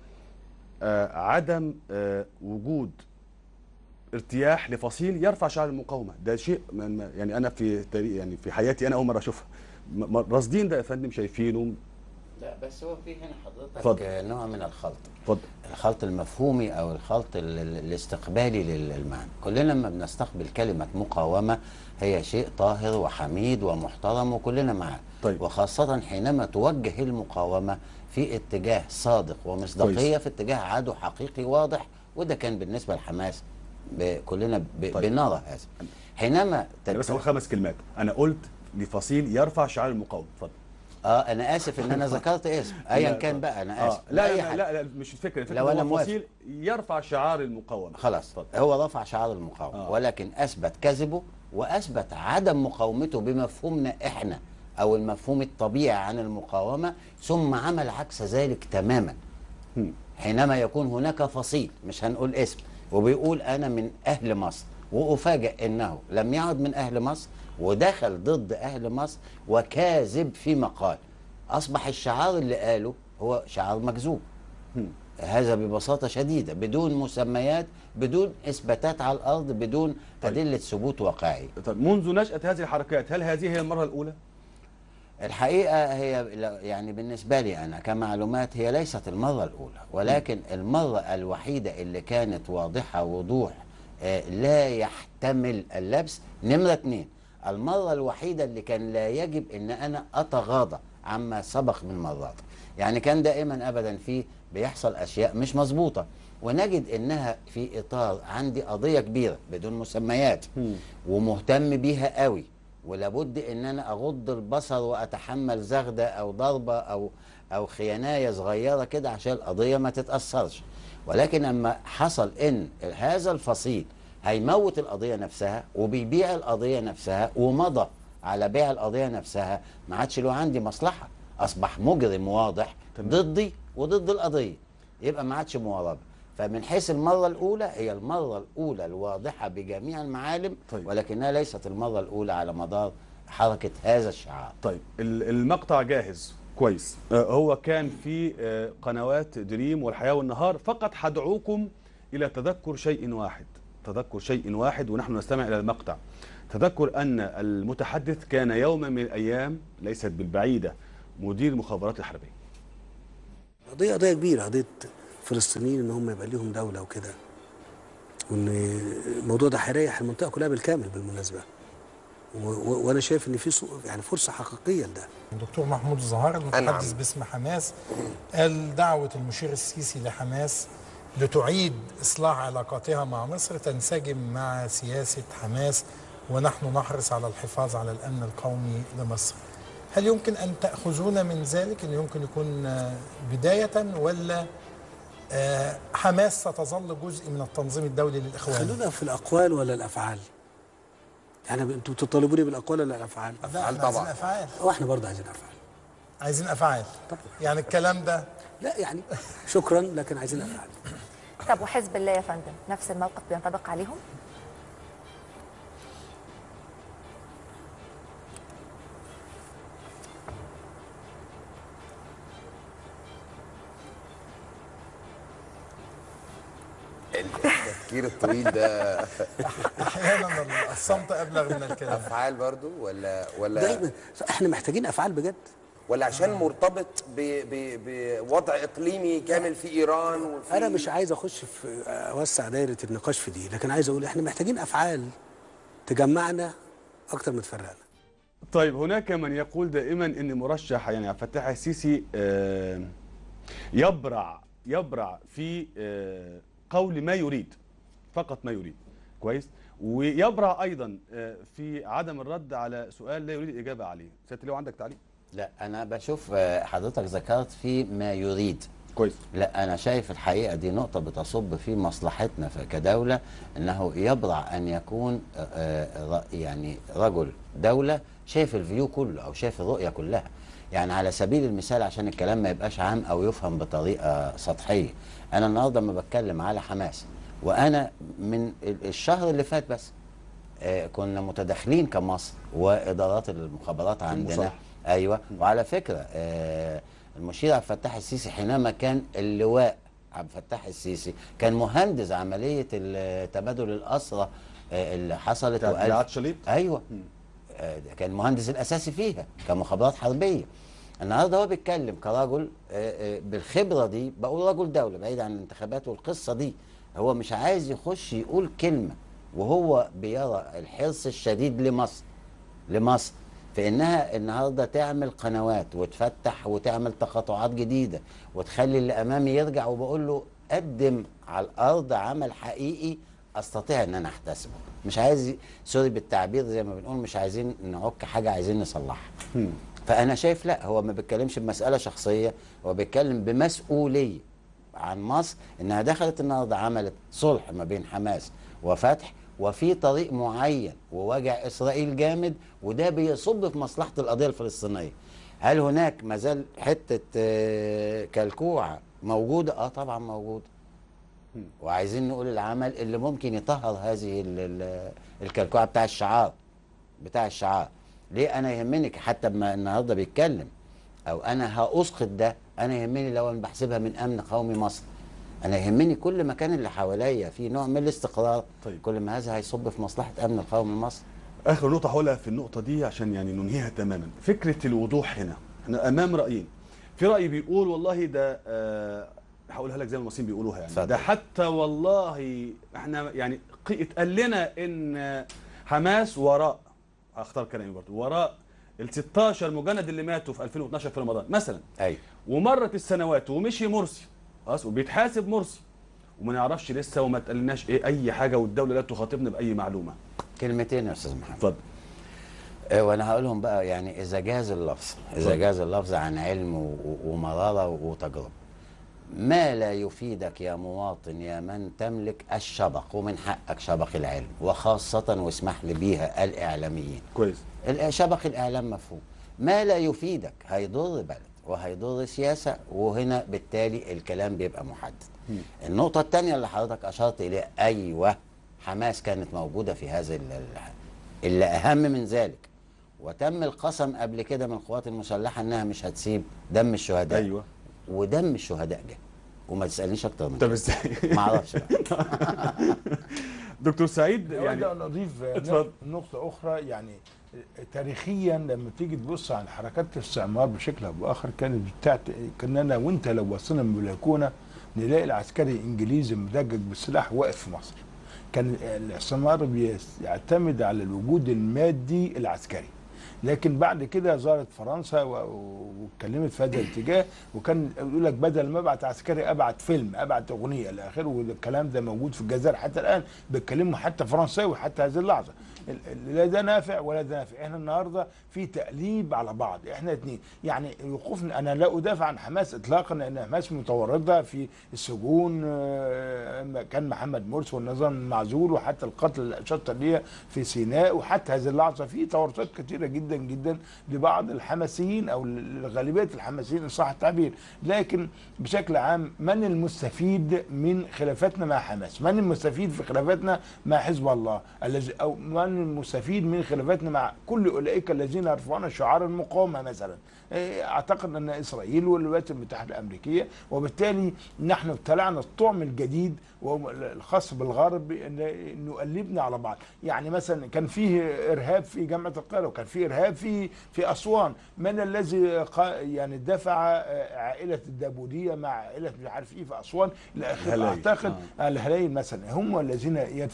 عدم وجود ارتياح لفصيل يرفع شعار المقاومه. ده شيء يعني انا في حياتي انا اول مره اشوفها. راصدين ده يا فندم، شايفينه؟ لا بس هو في هنا حضرتك فضل. نوع من الخلط. اتفضل. الخلط المفهومي او الخلط الاستقبالي للمعنى. كلنا لما بنستقبل كلمه مقاومه هي شيء طاهر وحميد ومحترم وكلنا معاه. طيب. وخاصه حينما توجه المقاومه في اتجاه صادق ومصداقيه، في اتجاه عدو حقيقي واضح، وده كان بالنسبه لحماس كلنا بنرى هذا. حينما بس هو 5 كلمات، انا قلت لفصيل يرفع شعار المقاومه. اتفضل. انا اسف ان انا ذكرت اسم ايا كان بقى، انا اسف. لا مش الفكره لو أنا هو موافق. فصيل يرفع شعار المقاومه. خلاص اتفضل. هو رفع شعار المقاومه ولكن اثبت كذبه واثبت عدم مقاومته بمفهومنا احنا او المفهوم الطبيعي عن المقاومه، ثم عمل عكس ذلك تماما. حينما يكون هناك فصيل مش هنقول اسم وبيقول انا من اهل مصر، وافاجئ انه لم يعد من اهل مصر ودخل ضد اهل مصر وكاذب فيما قال، اصبح الشعار اللي قاله هو شعار مكذوب. هذا ببساطه شديده، بدون مسميات، بدون اثباتات على الارض، بدون ادله ثبوت واقعي. طيب منذ نشأة هذه الحركات هل هذه هي المرة الأولى؟ الحقيقة هي يعني بالنسبة لي أنا كمعلومات هي ليست المرة الأولى، ولكن المرة الوحيدة اللي كانت واضحة وضوح لا يحتمل اللبس. نمرة 2، المرة الوحيدة اللي كان لا يجب أن أنا أتغاضى عما سبق من مرات. يعني كان دائما أبدا فيه بيحصل أشياء مش مظبوطة ونجد أنها في إطار عندي قضية كبيرة بدون مسميات ومهتم بيها قوي، ولابد ان انا اغض البصر واتحمل زغده او ضربه او خيانايه صغيره كده عشان القضيه ما تتاثرش. ولكن اما حصل ان هذا الفصيل هيموت القضيه نفسها وبيبيع القضيه نفسها ومضى على بيع القضيه نفسها، ما عادش له عندي مصلحه، اصبح مجرم واضح ضدي وضد القضيه، يبقى ما عادش مواربه. فمن حيث المرة الأولى هي المرة الأولى الواضحة بجميع المعالم. طيب. ولكنها ليست المرة الأولى على مدار حركة هذا الشعار. طيب المقطع جاهز كويس. هو كان في قنوات دريم والحياة والنهار. فقط هدعوكم إلى تذكر شيء واحد، تذكر شيء واحد ونحن نستمع إلى المقطع. تذكر أن المتحدث كان يوما من الأيام ليست بالبعيدة مدير المخابرات الحربية. قضية كبيرة، قضية فلسطينيين ان هم يبقى ليهم دوله وكده، وان الموضوع ده هيريح المنطقه كلها بالكامل بالمناسبه. وانا شايف ان في يعني فرصه حقيقيه لده. الدكتور محمود الزهار المتحدث باسم حماس قال دعوه المشير السيسي لحماس لتعيد اصلاح علاقاتها مع مصر تنسجم مع سياسه حماس، ونحن نحرص على الحفاظ على الامن القومي لمصر. هل يمكن ان تاخذون من ذلك ان يمكن يكون بدايه، ولا حماس ستظل جزء من التنظيم الدولي للإخوان؟ خلونا في الأقوال ولا الأفعال؟ يعني أنتوا بتطالبوني بالأقوال ولا الأفعال؟ أفعال طبعا. عايزين أفعال. وإحنا برضه عايزين أفعال. عايزين أفعال طبعا. يعني الكلام ده لا يعني شكرا لكن عايزين أفعال. طب وحزب الله يا فندم نفس الموقف بينطبق عليهم؟ التفكير الطويل ده احيانا الصمت ابلغ من الكلام. افعال برضو ولا دايما احنا محتاجين افعال بجد، ولا عشان مرتبط بوضع اقليمي كامل في ايران وفي انا مش عايز اخش في اوسع دايره النقاش في دي، لكن عايز اقول احنا محتاجين افعال تجمعنا اكتر ما تفرقنا. طيب هناك من يقول دائما ان مرشح يعني عبد الفتاح السيسي يبرع في قول ما يريد، فقط ما يريد، كويس، ويبرع ايضا في عدم الرد على سؤال لا يريد الاجابه عليه. سيادة اللواء عندك تعليق؟ لا انا بشوف حضرتك ذكرت في ما يريد، كويس. لا انا شايف الحقيقه دي نقطه بتصب في مصلحتنا كدوله، انه يبرع ان يكون يعني رجل دوله شايف الفيو كله او شايف الرؤيه كلها. يعني على سبيل المثال عشان الكلام ما يبقاش عام او يفهم بطريقه سطحيه، انا النهارده لما بتكلم على حماس وانا من الشهر اللي فات بس كنا متداخلين كمصر وادارات المخابرات عندنا. ايوه. وعلى فكره المشير عبد الفتاح السيسي حينما كان اللواء عبد الفتاح السيسي كان مهندس عمليه تبادل الاسرى اللي حصلت بتاعت شليط. ايوه كان المهندس الاساسي فيها كمخابرات حربيه. النهارده هو بيتكلم كرجل بالخبره دي، بقول رجل دوله بعيد عن الانتخابات والقصه دي، هو مش عايز يخش يقول كلمه وهو بيرى الحرص الشديد لمصر في انها النهارده تعمل قنوات وتفتح وتعمل تقاطعات جديده وتخلي اللي امامي يرجع، وبقول له قدم على الارض عمل حقيقي استطيع ان انا احتسبه. مش عايز سوري بالتعبير زي ما بنقول، مش عايزين نعك حاجه، عايزين نصلحها. فانا شايف لا، هو ما بيتكلمش بمساله شخصيه، هو بيتكلم بمسؤوليه عن مصر، انها دخلت النهارده عملت صلح ما بين حماس وفتح، وفي طريق معين ووجع اسرائيل جامد، وده بيصب في مصلحه القضيه الفلسطينيه. هل هناك مازال حته كلكوعه موجوده؟ طبعا موجوده. وعايزين نقول العمل اللي ممكن يطهر هذه الكلكوعه بتاع الشعار. ليه انا يهمني حتى بما النهارده بيتكلم او انا هاسقط ده، انا يهمني لو انا بحسبها من امن قومي مصر، انا يهمني كل مكان اللي حواليا في نوع من الاستقرار. طيب. كل ما هذا هيصب في مصلحه امن القومي مصر. اخر نقطه هقولها في النقطه دي عشان يعني ننهيها تماما، فكره الوضوح هنا. احنا امام رايين، في راي بيقول والله ده هقولها لك زي ما المصريين بيقولوها يعني ده حتى والله احنا يعني اتقال لنا ان حماس وراء، هختار كلامي برضه، وراء ال 16 مجند اللي ماتوا في 2012 في رمضان مثلا. ايوه. ومرت السنوات ومشي مرسي خلاص وبيتحاسب مرسي وما نعرفش لسه وما تقلناش اي حاجه، والدوله لا تخاطبنا باي معلومه. كلمتين يا استاذ محمد. اتفضل. وانا هقولهم بقى يعني اذا جاز اللفظ عن علم ومراره وتجربه. ما لا يفيدك يا مواطن يا من تملك الشبق، ومن حقك شبق العلم، وخاصة واسمح لي بيها الإعلاميين. كويس. شبق الإعلام مفهوم. ما لا يفيدك هيضر بلد وهيضر سياسة، وهنا بالتالي الكلام بيبقى محدد. النقطة الثانية اللي حضرتك أشرت إليها، أيوه حماس كانت موجودة في هذا اللي أهم من ذلك، وتم القسم قبل كده من القوات المسلحة إنها مش هتسيب دم الشهداء. أيوه. ودم الشهداء جه، وما تسالنيش اكتر من طب ازاي؟ ما اعرفش بقى. دكتور سعيد يعني انا اضيف نقطه اخرى. يعني تاريخيا لما تيجي تبص على حركات الاستعمار بشكل او باخر كانت كنا انا وانت لو بصينا من البلكونه نلاقي العسكري الانجليزي مدجج بالسلاح واقف في مصر. كان الاستعمار بيعتمد على الوجود المادي العسكري، لكن بعد كده ظهرت فرنسا واتكلمت في هذا الاتجاه، وكان يقول لك بدل ما ابعت عسكري ابعت فيلم، ابعت اغنيه الى اخره. والكلام ده موجود في الجزائر حتى الان، بيتكلموا حتى فرنساوي حتى هذه اللحظه. لا ده نافع ولا ده نافع. احنا النهارده في تقليب على بعض، احنا اثنين. يعني وقوفنا، انا لا ادافع عن حماس اطلاقا، لان حماس متورطه في السجون. كان محمد مرسي والنظام المعزول، وحتى القتل الاشرطه ليه في سيناء، وحتى هذه اللحظه في تورطات كثيره جدا جدا لبعض الحماسيين او لغالبيه الحماسيين ان صح التعبير. لكن بشكل عام من المستفيد من خلافاتنا مع حماس؟ من المستفيد في خلافاتنا مع حزب الله الذي، او من المستفيد من خلافاتنا مع كل اولئك الذين يرفعون شعار المقاومه مثلا؟ اعتقد ان اسرائيل والولايات المتحده الامريكيه، وبالتالي نحن ابتلعنا الطعم الجديد والخاص بالغرب نقلبنا على بعض. يعني مثلا كان فيه ارهاب في جامعه القاهره، وكان فيه ارهاب في اسوان. من الذي يعني دفع عائله الدابوديه مع عائله مش عارف ايه في اسوان؟ اعتقد الهلايل مثلا هم الذين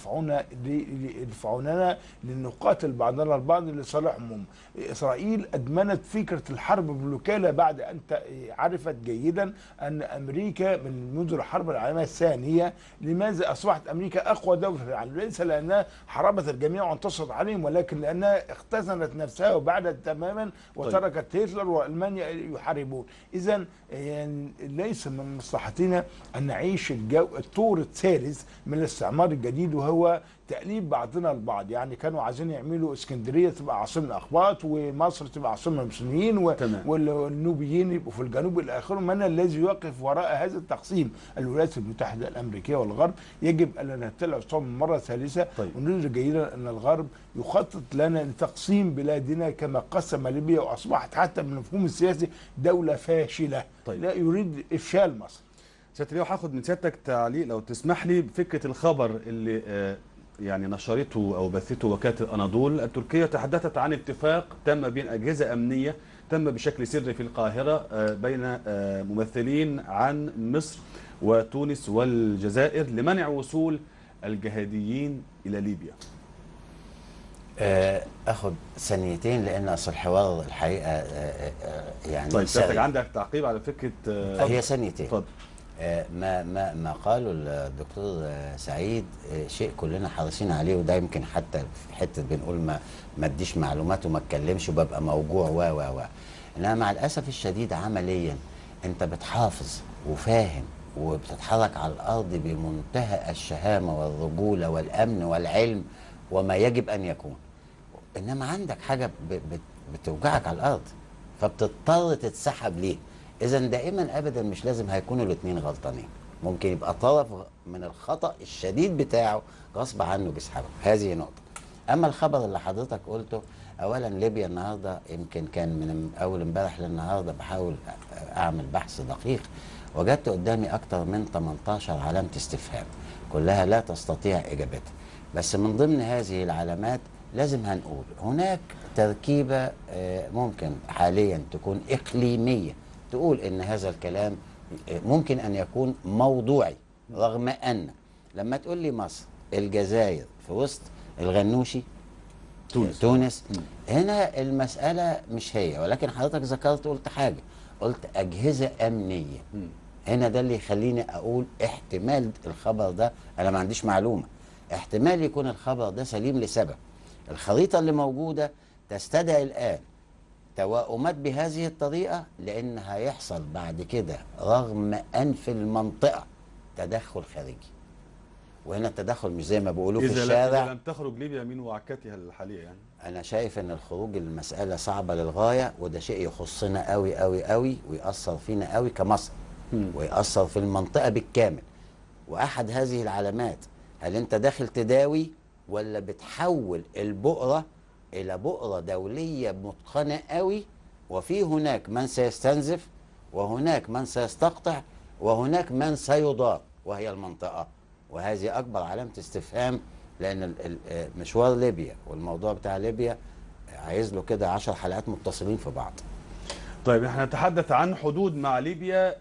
يدفعوننا لنقاتل بعضنا البعض لصالحهم. اسرائيل ادمنت فكره الحرب بالوكاله بعد ان عرفت جيدا ان امريكا منذ الحرب العالميه الثانيه. لماذا اصبحت امريكا اقوى دوله في العالم؟ ليس لانها حاربت الجميع وانتصرت عليهم، ولكن لانها اختزنت نفسها وبعدت تماما وتركت هتلر والمانيا يحاربون. اذا يعني ليس من مصلحتنا ان نعيش الطور الثالث من الاستعمار الجديد، وهو تقليب بعضنا البعض. يعني كانوا عايزين يعملوا اسكندريه تبقى عاصمه الاقباط، ومصر تبقى عاصمه المسلمين، والنوبيين يبقوا في الجنوب الى اخره. من الذي يقف وراء هذا التقسيم؟ الولايات المتحده الامريكيه والغرب. يجب ان نبتلع صوم مره ثالثه وندرك جيدا ان الغرب يخطط لنا لتقسيم بلادنا كما قسم ليبيا، واصبحت حتى بالمفهوم السياسي دوله فاشله. لا يريد افشال مصر. سيادة اللواء، هاخد من سيادتك تعليق لو تسمح لي بفكره الخبر اللي يعني نشرته او بثته وكاله الاناضول التركيه، تحدثت عن اتفاق تم بين اجهزه امنيه تم بشكل سري في القاهره بين ممثلين عن مصر وتونس والجزائر لمنع وصول الجهاديين الى ليبيا. اخد ثانيتين لان اصل الحوار الحقيقه يعني طيب سيادتك عندك تعقيب على فكره؟ هي ثانيتين. اتفضل. ما قاله الدكتور سعيد شيء كلنا حريصين عليه، وده يمكن حتى في حته بنقول ما اديش معلومات وما اتكلمش وببقى موجوع و انما مع الاسف الشديد عمليا انت بتحافظ وفاهم وبتتحرك على الارض بمنتهى الشهامه والرجوله والامن والعلم وما يجب ان يكون، انما عندك حاجه بتوجعك على الارض فبتضطر تتسحب ليه. اذا دائما ابدا مش لازم هيكونوا الاثنين غلطانين، ممكن يبقى طرف من الخطا الشديد بتاعه غصب عنه بيسحبه. هذه نقطه. اما الخبر اللي حضرتك قلته، اولا ليبيا النهارده يمكن كان من اول امبارح للنهارده بحاول اعمل بحث دقيق، وجدت قدامي اكتر من 18 علامه استفهام كلها لا تستطيع اجابتها. بس من ضمن هذه العلامات لازم هنقول هناك تركيبه ممكن حاليا تكون اقليميه تقول ان هذا الكلام ممكن ان يكون موضوعي، رغم ان لما تقول لي مصر الجزائر في وسط الغنوشي تونس هنا المسألة مش هي، ولكن حضرتك ذكرت قلت حاجة، قلت أجهزة أمنية. هنا ده اللي يخليني أقول احتمال الخبر ده، أنا ما عنديش معلومة، احتمال يكون الخبر ده سليم لسبب. الخريطة اللي موجودة تستدعي الآن توائمات بهذه الطريقة، لأن هيحصل بعد كده رغم أنف المنطقة تدخل خارجي. وهنا التدخل مش زي ما بيقولوا في الشارع. إذا لم تخرج ليبيا من وعكتها الحالية يعني. أنا شايف إن الخروج المسألة صعبة للغاية، وده شيء يخصنا قوي قوي قوي ويأثر فينا قوي كمصر ويأثر في المنطقة بالكامل. وأحد هذه العلامات، هل أنت داخل تداوي ولا بتحول البؤرة إلى بؤرة دولية متقنة قوي، وفي هناك من سيستنزف وهناك من سيستقطع وهناك من سيضار، وهي المنطقة. وهذه أكبر علامة استفهام، لأن مشوار ليبيا والموضوع بتاع ليبيا عايز له كده 10 حلقات متصلين في بعض. طيب احنا نتحدث عن حدود مع ليبيا.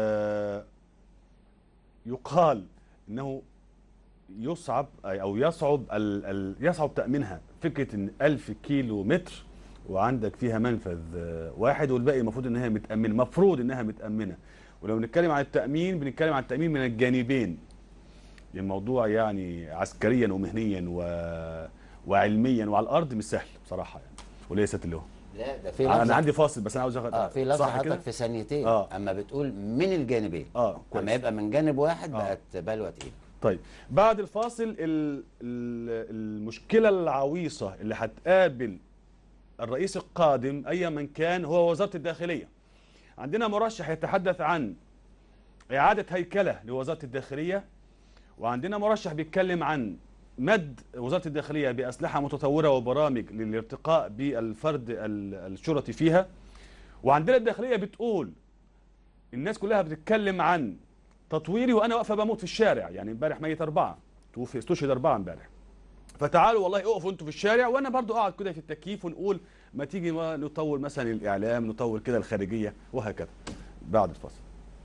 يقال انه يصعب او يصعب تأمينها. فكرة ان 1000 كيلو متر وعندك فيها منفذ واحد والباقي المفروض انها متأمنة، مفروض انها متأمنة. ولو نتكلم عن التأمين بنتكلم عن التأمين من الجانبين. الموضوع يعني عسكريا ومهنيا وعلميا وعلى الارض مش سهل بصراحه يعني، وليست اللي هو. لا ده في لفظ، انا عندي فاصل بس انا عاوز في لفظ حضرتك في ثانيتين. اما بتقول من الجانبين اما يبقى من جانب واحد بقت بلوه تقيله. طيب بعد الفاصل المشكله العويصه اللي هتقابل الرئيس القادم ايا من كان هو وزاره الداخليه. عندنا مرشح يتحدث عن اعاده هيكله لوزاره الداخليه، وعندنا مرشح بيتكلم عن مد وزارة الداخلية بأسلحة متطورة وبرامج للارتقاء بالفرد الشرطي فيها. وعندنا الداخلية بتقول الناس كلها بتتكلم عن تطويري وأنا واقفة بموت في الشارع. يعني امبارح ميت 4 توفي، استشهد 4 امبارح. فتعالوا والله اقفوا انتوا في الشارع وانا برضو اقعد كده في التكييف ونقول ما تيجي نطور مثلا الإعلام، نطور كده الخارجية وهكذا. بعد الفاصل.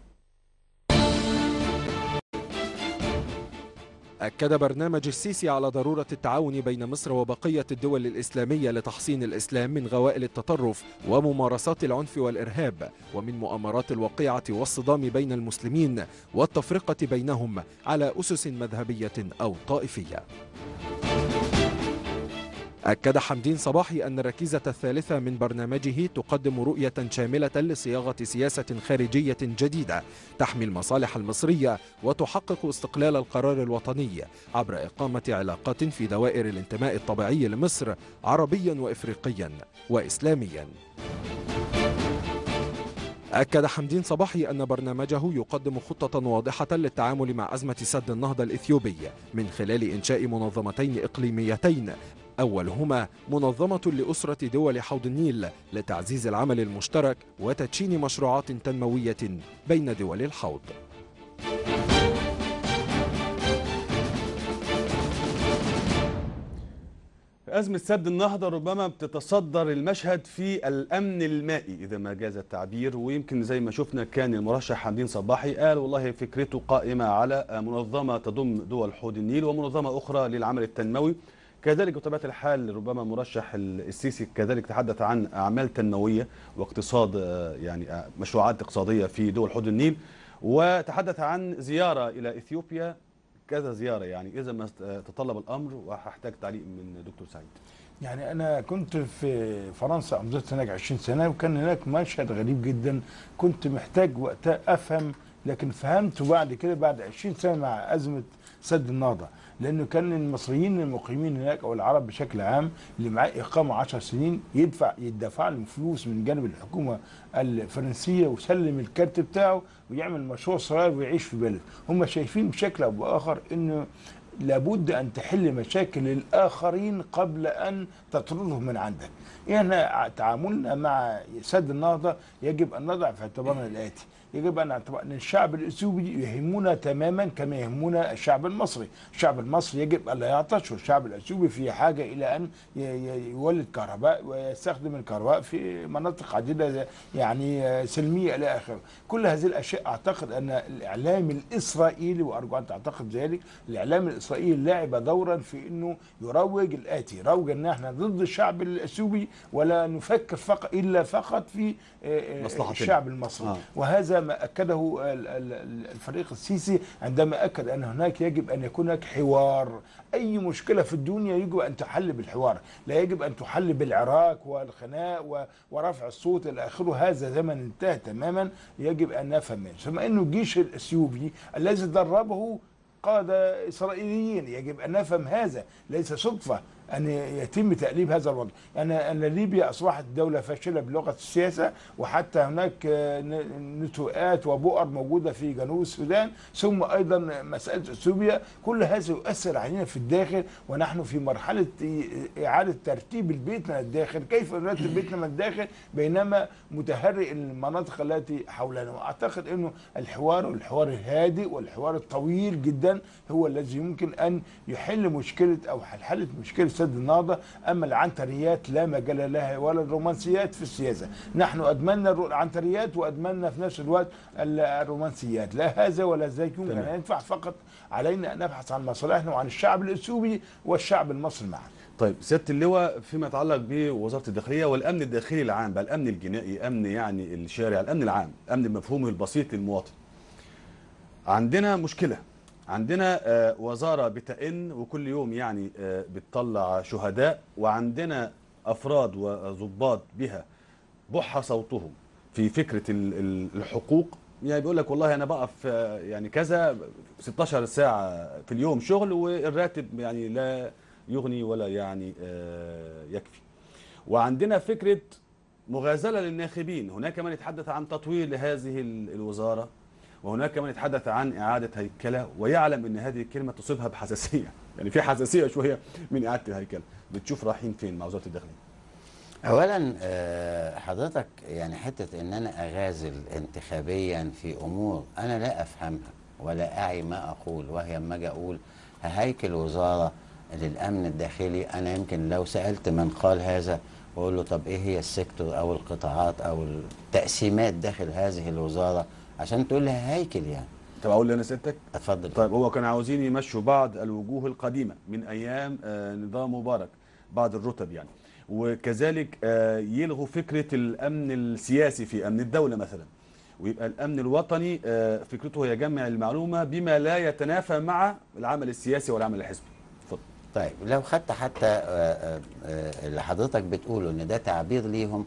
أكد برنامج السيسي على ضرورة التعاون بين مصر وبقية الدول الإسلامية لتحصين الإسلام من غوائل التطرف وممارسات العنف والإرهاب ومن مؤامرات الوقيعة والصدام بين المسلمين والتفرقة بينهم على أسس مذهبية أو طائفية. أكد حمدين صباحي أن الركيزة الثالثة من برنامجه تقدم رؤية شاملة لصياغة سياسة خارجية جديدة تحمي المصالح المصرية وتحقق استقلال القرار الوطني عبر إقامة علاقات في دوائر الانتماء الطبيعي لمصر عربيا وإفريقيا وإسلاميا. أكد حمدين صباحي أن برنامجه يقدم خطة واضحة للتعامل مع أزمة سد النهضة الإثيوبي من خلال إنشاء منظمتين إقليميتين، أولهما منظمة لأسرة دول حوض النيل لتعزيز العمل المشترك وتدشين مشروعات تنموية بين دول الحوض. أزمة سد النهضة ربما بتتصدر المشهد في الأمن المائي إذا ما جاز التعبير. ويمكن زي ما شفنا كان المرشح حمدين صباحي قال والله فكرته قائمة على منظمة تضم دول حوض النيل ومنظمة أخرى للعمل التنموي. كذلك بطبيعة الحال ربما مرشح السيسي كذلك تحدث عن أعمال تنموية واقتصاد، يعني مشروعات اقتصادية في دول حوض النيل، وتحدث عن زيارة إلى إثيوبيا، كذا زيارة يعني إذا ما تطلب الأمر. وهحتاج تعليق من دكتور سعيد. يعني أنا كنت في فرنسا، أمضيت هناك 20 سنة، وكان هناك مشهد غريب جدا. كنت محتاج وقتها أفهم، لكن فهمته بعد كده بعد 20 سنة مع أزمة سد النهضة. لأنه كان المصريين المقيمين هناك أو العرب بشكل عام اللي معاه إقامة 10 سنين يدفع لهم فلوس من جانب الحكومة الفرنسية، وسلم الكارت بتاعه ويعمل مشروع صغير ويعيش في بلد. هم شايفين بشكل أو بآخر إنه لابد أن تحل مشاكل الآخرين قبل أن تطردهم من عندك. يعني تعاملنا مع سد النهضة يجب أن نضع في اعتبارنا الآتي: يجب أن نعتبر أن الشعب الأثيوبي يهمنا تماما كما يهمنا الشعب المصري. الشعب المصري يجب أن لا يعطش، والشعب الأثيوبي في حاجة إلى أن يولد كهرباء ويستخدم الكهرباء في مناطق عديدة يعني سلمية إلى آخره. كل هذه الأشياء أعتقد أن الإعلام الإسرائيلي، وأرجو أن تعتقد ذلك، الإعلام الإسرائيلي لعب دورا في أنه يروج الآتي: روج أن احنا ضد الشعب الأثيوبي ولا نفكر فقط في مصلحة الشعب المصري. وهذا ما أكده الفريق السيسي عندما أكد أن هناك يجب أن يكون هناك حوار. أي مشكلة في الدنيا يجب أن تحل بالحوار، لا يجب أن تحل بالعراك والخناق ورفع الصوت إلى آخره. هذا زمن انتهى تماما، يجب أن نفهم منه. ثم أنه الجيش الأثيوبي الذي دربه قادة إسرائيليين، يجب أن نفهم هذا. ليس صدفة أن يتم تأليب هذا الوضع. أن ليبيا أصبحت دولة فاشلة بلغة السياسة، وحتى هناك نتوءات وبؤر موجودة في جنوب السودان، ثم أيضا مسألة اثيوبيا. كل هذا يؤثر علينا في الداخل، ونحن في مرحلة إعادة ترتيب البيت من الداخل. كيف نرتب بيتنا من الداخل بينما متهرئ المناطق التي حولنا؟ وأعتقد أنه الحوار الهادئ والحوار الطويل جدا هو الذي يمكن أن يحل مشكلة أو حل مشكلة سد النهضة. أما العنتريات لا مجال لها، ولا الرومانسيات في السياسة. نحن أدمنا العنتريات وأدمنا في نفس الوقت الرومانسيات. لا هذا ولا ذاك يمكن أن ينفع. فقط علينا أن نبحث عن مصالحنا وعن الشعب الأثيوبي والشعب المصري معا. طيب سيادة اللواء، فيما يتعلق بوزارة الداخلية والأمن الداخلي العام بقى، الأمن الجنائي، أمن يعني الشارع، الأمن العام، أمن بمفهومه البسيط للمواطن، عندنا مشكلة. عندنا وزارة بتئن وكل يوم يعني بتطلع شهداء، وعندنا أفراد وضباط بها بح صوتهم في فكرة الحقوق. يعني بيقول لك والله أنا بقف يعني كذا 16 ساعة في اليوم شغل، والراتب يعني لا يغني ولا يعني يكفي. وعندنا فكرة مغازلة للناخبين. هناك من يتحدث عن تطوير لهذه الوزارة، وهناك من يتحدث عن إعادة هيكلة، ويعلم أن هذه الكلمة تصيبها بحساسية. يعني في حساسية شوية من إعادة الهيكلة. بتشوف رايحين فين مع وزارة الداخلية؟ أولا حضرتك يعني حتة أن أنا أغازل انتخابيا في أمور أنا لا أفهمها ولا أعي ما أقول، وهي أما أجي أقول ههيكل وزارة للأمن الداخلي، أنا يمكن لو سألت من قال هذا وأقول له طب إيه هي السيكتور أو القطاعات أو التقسيمات داخل هذه الوزارة عشان تقول لي هيكل يعني. طب اقول لي انا سيادتك؟ اتفضل. طيب هو كانوا عاوزين يمشوا بعض الوجوه القديمه من ايام نظام مبارك، بعض الرتب يعني، وكذلك يلغوا فكره الامن السياسي في امن الدوله مثلا، ويبقى الامن الوطني فكرته هي جمع المعلومه بما لا يتنافى مع العمل السياسي والعمل الحزبي. اتفضل. طيب لو خدت حتى اللي حضرتك بتقوله ان ده تعبير ليهم،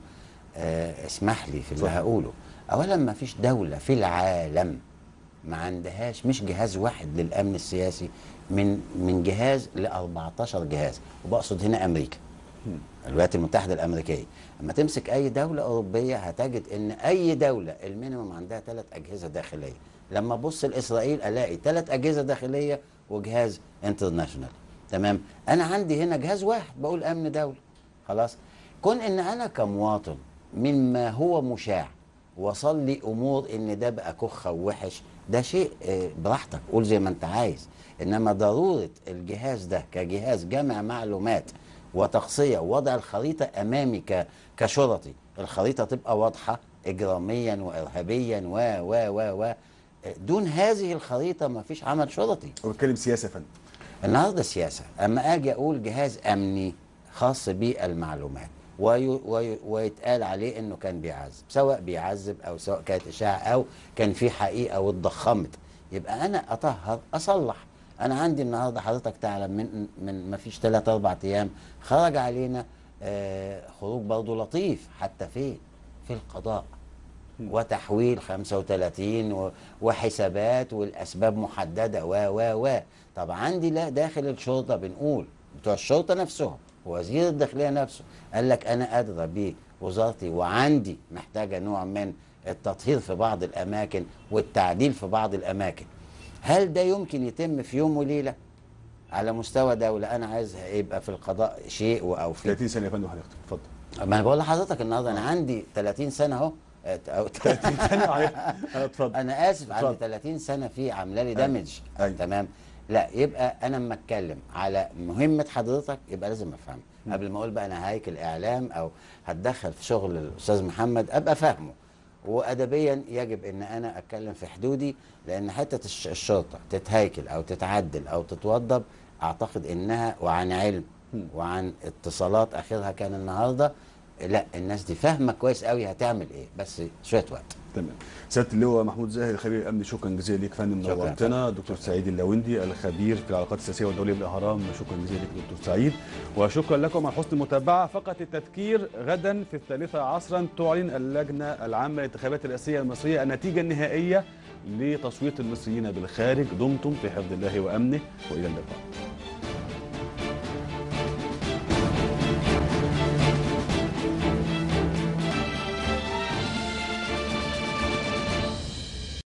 اسمح لي في اللي هقوله. اولا ما فيش دوله في العالم ما عندهاش مش جهاز واحد للامن السياسي، من جهاز ل 14 جهاز، وبقصد هنا امريكا، الولايات المتحده الامريكيه. اما تمسك اي دوله اوروبيه هتجد ان اي دوله المينيمم عندها 3 اجهزه داخليه. لما ابص لاسرائيل الاقي 3 اجهزه داخليه وجهاز انترناشونال. تمام. انا عندي هنا جهاز واحد بقول امن دوله. خلاص. كون ان انا كمواطن مما هو مشاع وصل لي امور ان ده بقى كخه ووحش، ده شيء براحتك قول زي ما انت عايز. انما ضروره الجهاز ده كجهاز جمع معلومات وتقصيه ووضع الخريطه امامي كشرطي، الخريطه تبقى واضحه اجراميا وارهابيا و دون هذه الخريطه ما فيش عمل شرطي. وبتكلم سياسه يا فندم. النهارده سياسه. اما اجي اقول جهاز امني خاص بالمعلومات ويتقال عليه انه كان بيعذب، سواء بيعذب او سواء كانت اشاعه او كان في حقيقه واتضخمت، يبقى انا اطهر اصلح. انا عندي النهارده حضرتك تعلم من ما فيش 3-4 ايام خرج علينا خروج برضه لطيف، حتى فين؟ في القضاء، وتحويل 35 وحسابات والاسباب محدده و طب عندي لا داخل الشرطه بنقول بتوع الشرطه نفسهم ووزير الداخليه نفسه قال لك انا ادرى بوزارتي وعندي محتاجه نوع من التطهير في بعض الاماكن والتعديل في بعض الاماكن. هل ده يمكن يتم في يوم وليله على مستوى دوله؟ انا عايز يبقى في القضاء شيء او في 30 ثانيه يا فندم حضرتك اتفضل. ما انا بقول لحضرتك النهارده انا عندي 30 سنه اهو 30 ثانيه اتفضل. انا اسف عندي 30 سنه في عامله لي دامج. تمام. لا يبقى انا لما اتكلم على مهمه حضرتك يبقى لازم افهم قبل ما اقول بقى انا هيكل اعلام او هتدخل في شغل الاستاذ محمد ابقى فاهمه، وادبيا يجب ان انا اتكلم في حدودي، لان حته الشرطه تتهيكل او تتعدل او تتوضب اعتقد انها وعن علم وعن اتصالات اخرها كان النهارده، لا الناس دي فاهمه كويس قوي هتعمل ايه، بس شويه وقت. تمام. سياده اللواء محمود زاهر خبير الامن، شكرا جزيلا ليك فندم، نورتنا. دكتور سعيد اللوندي الخبير في العلاقات السياسيه والدوليه بالاهرام، شكرا جزيلا ليك دكتور سعيد، وشكرا لكم على حسن المتابعه. فقط التذكير، غدا في 3 عصرا تعلن اللجنه العامه للانتخابات الرئاسيه المصريه النتيجه النهائيه لتصويت المصريين بالخارج. دمتم في حفظ الله وامنه، والى اللقاء.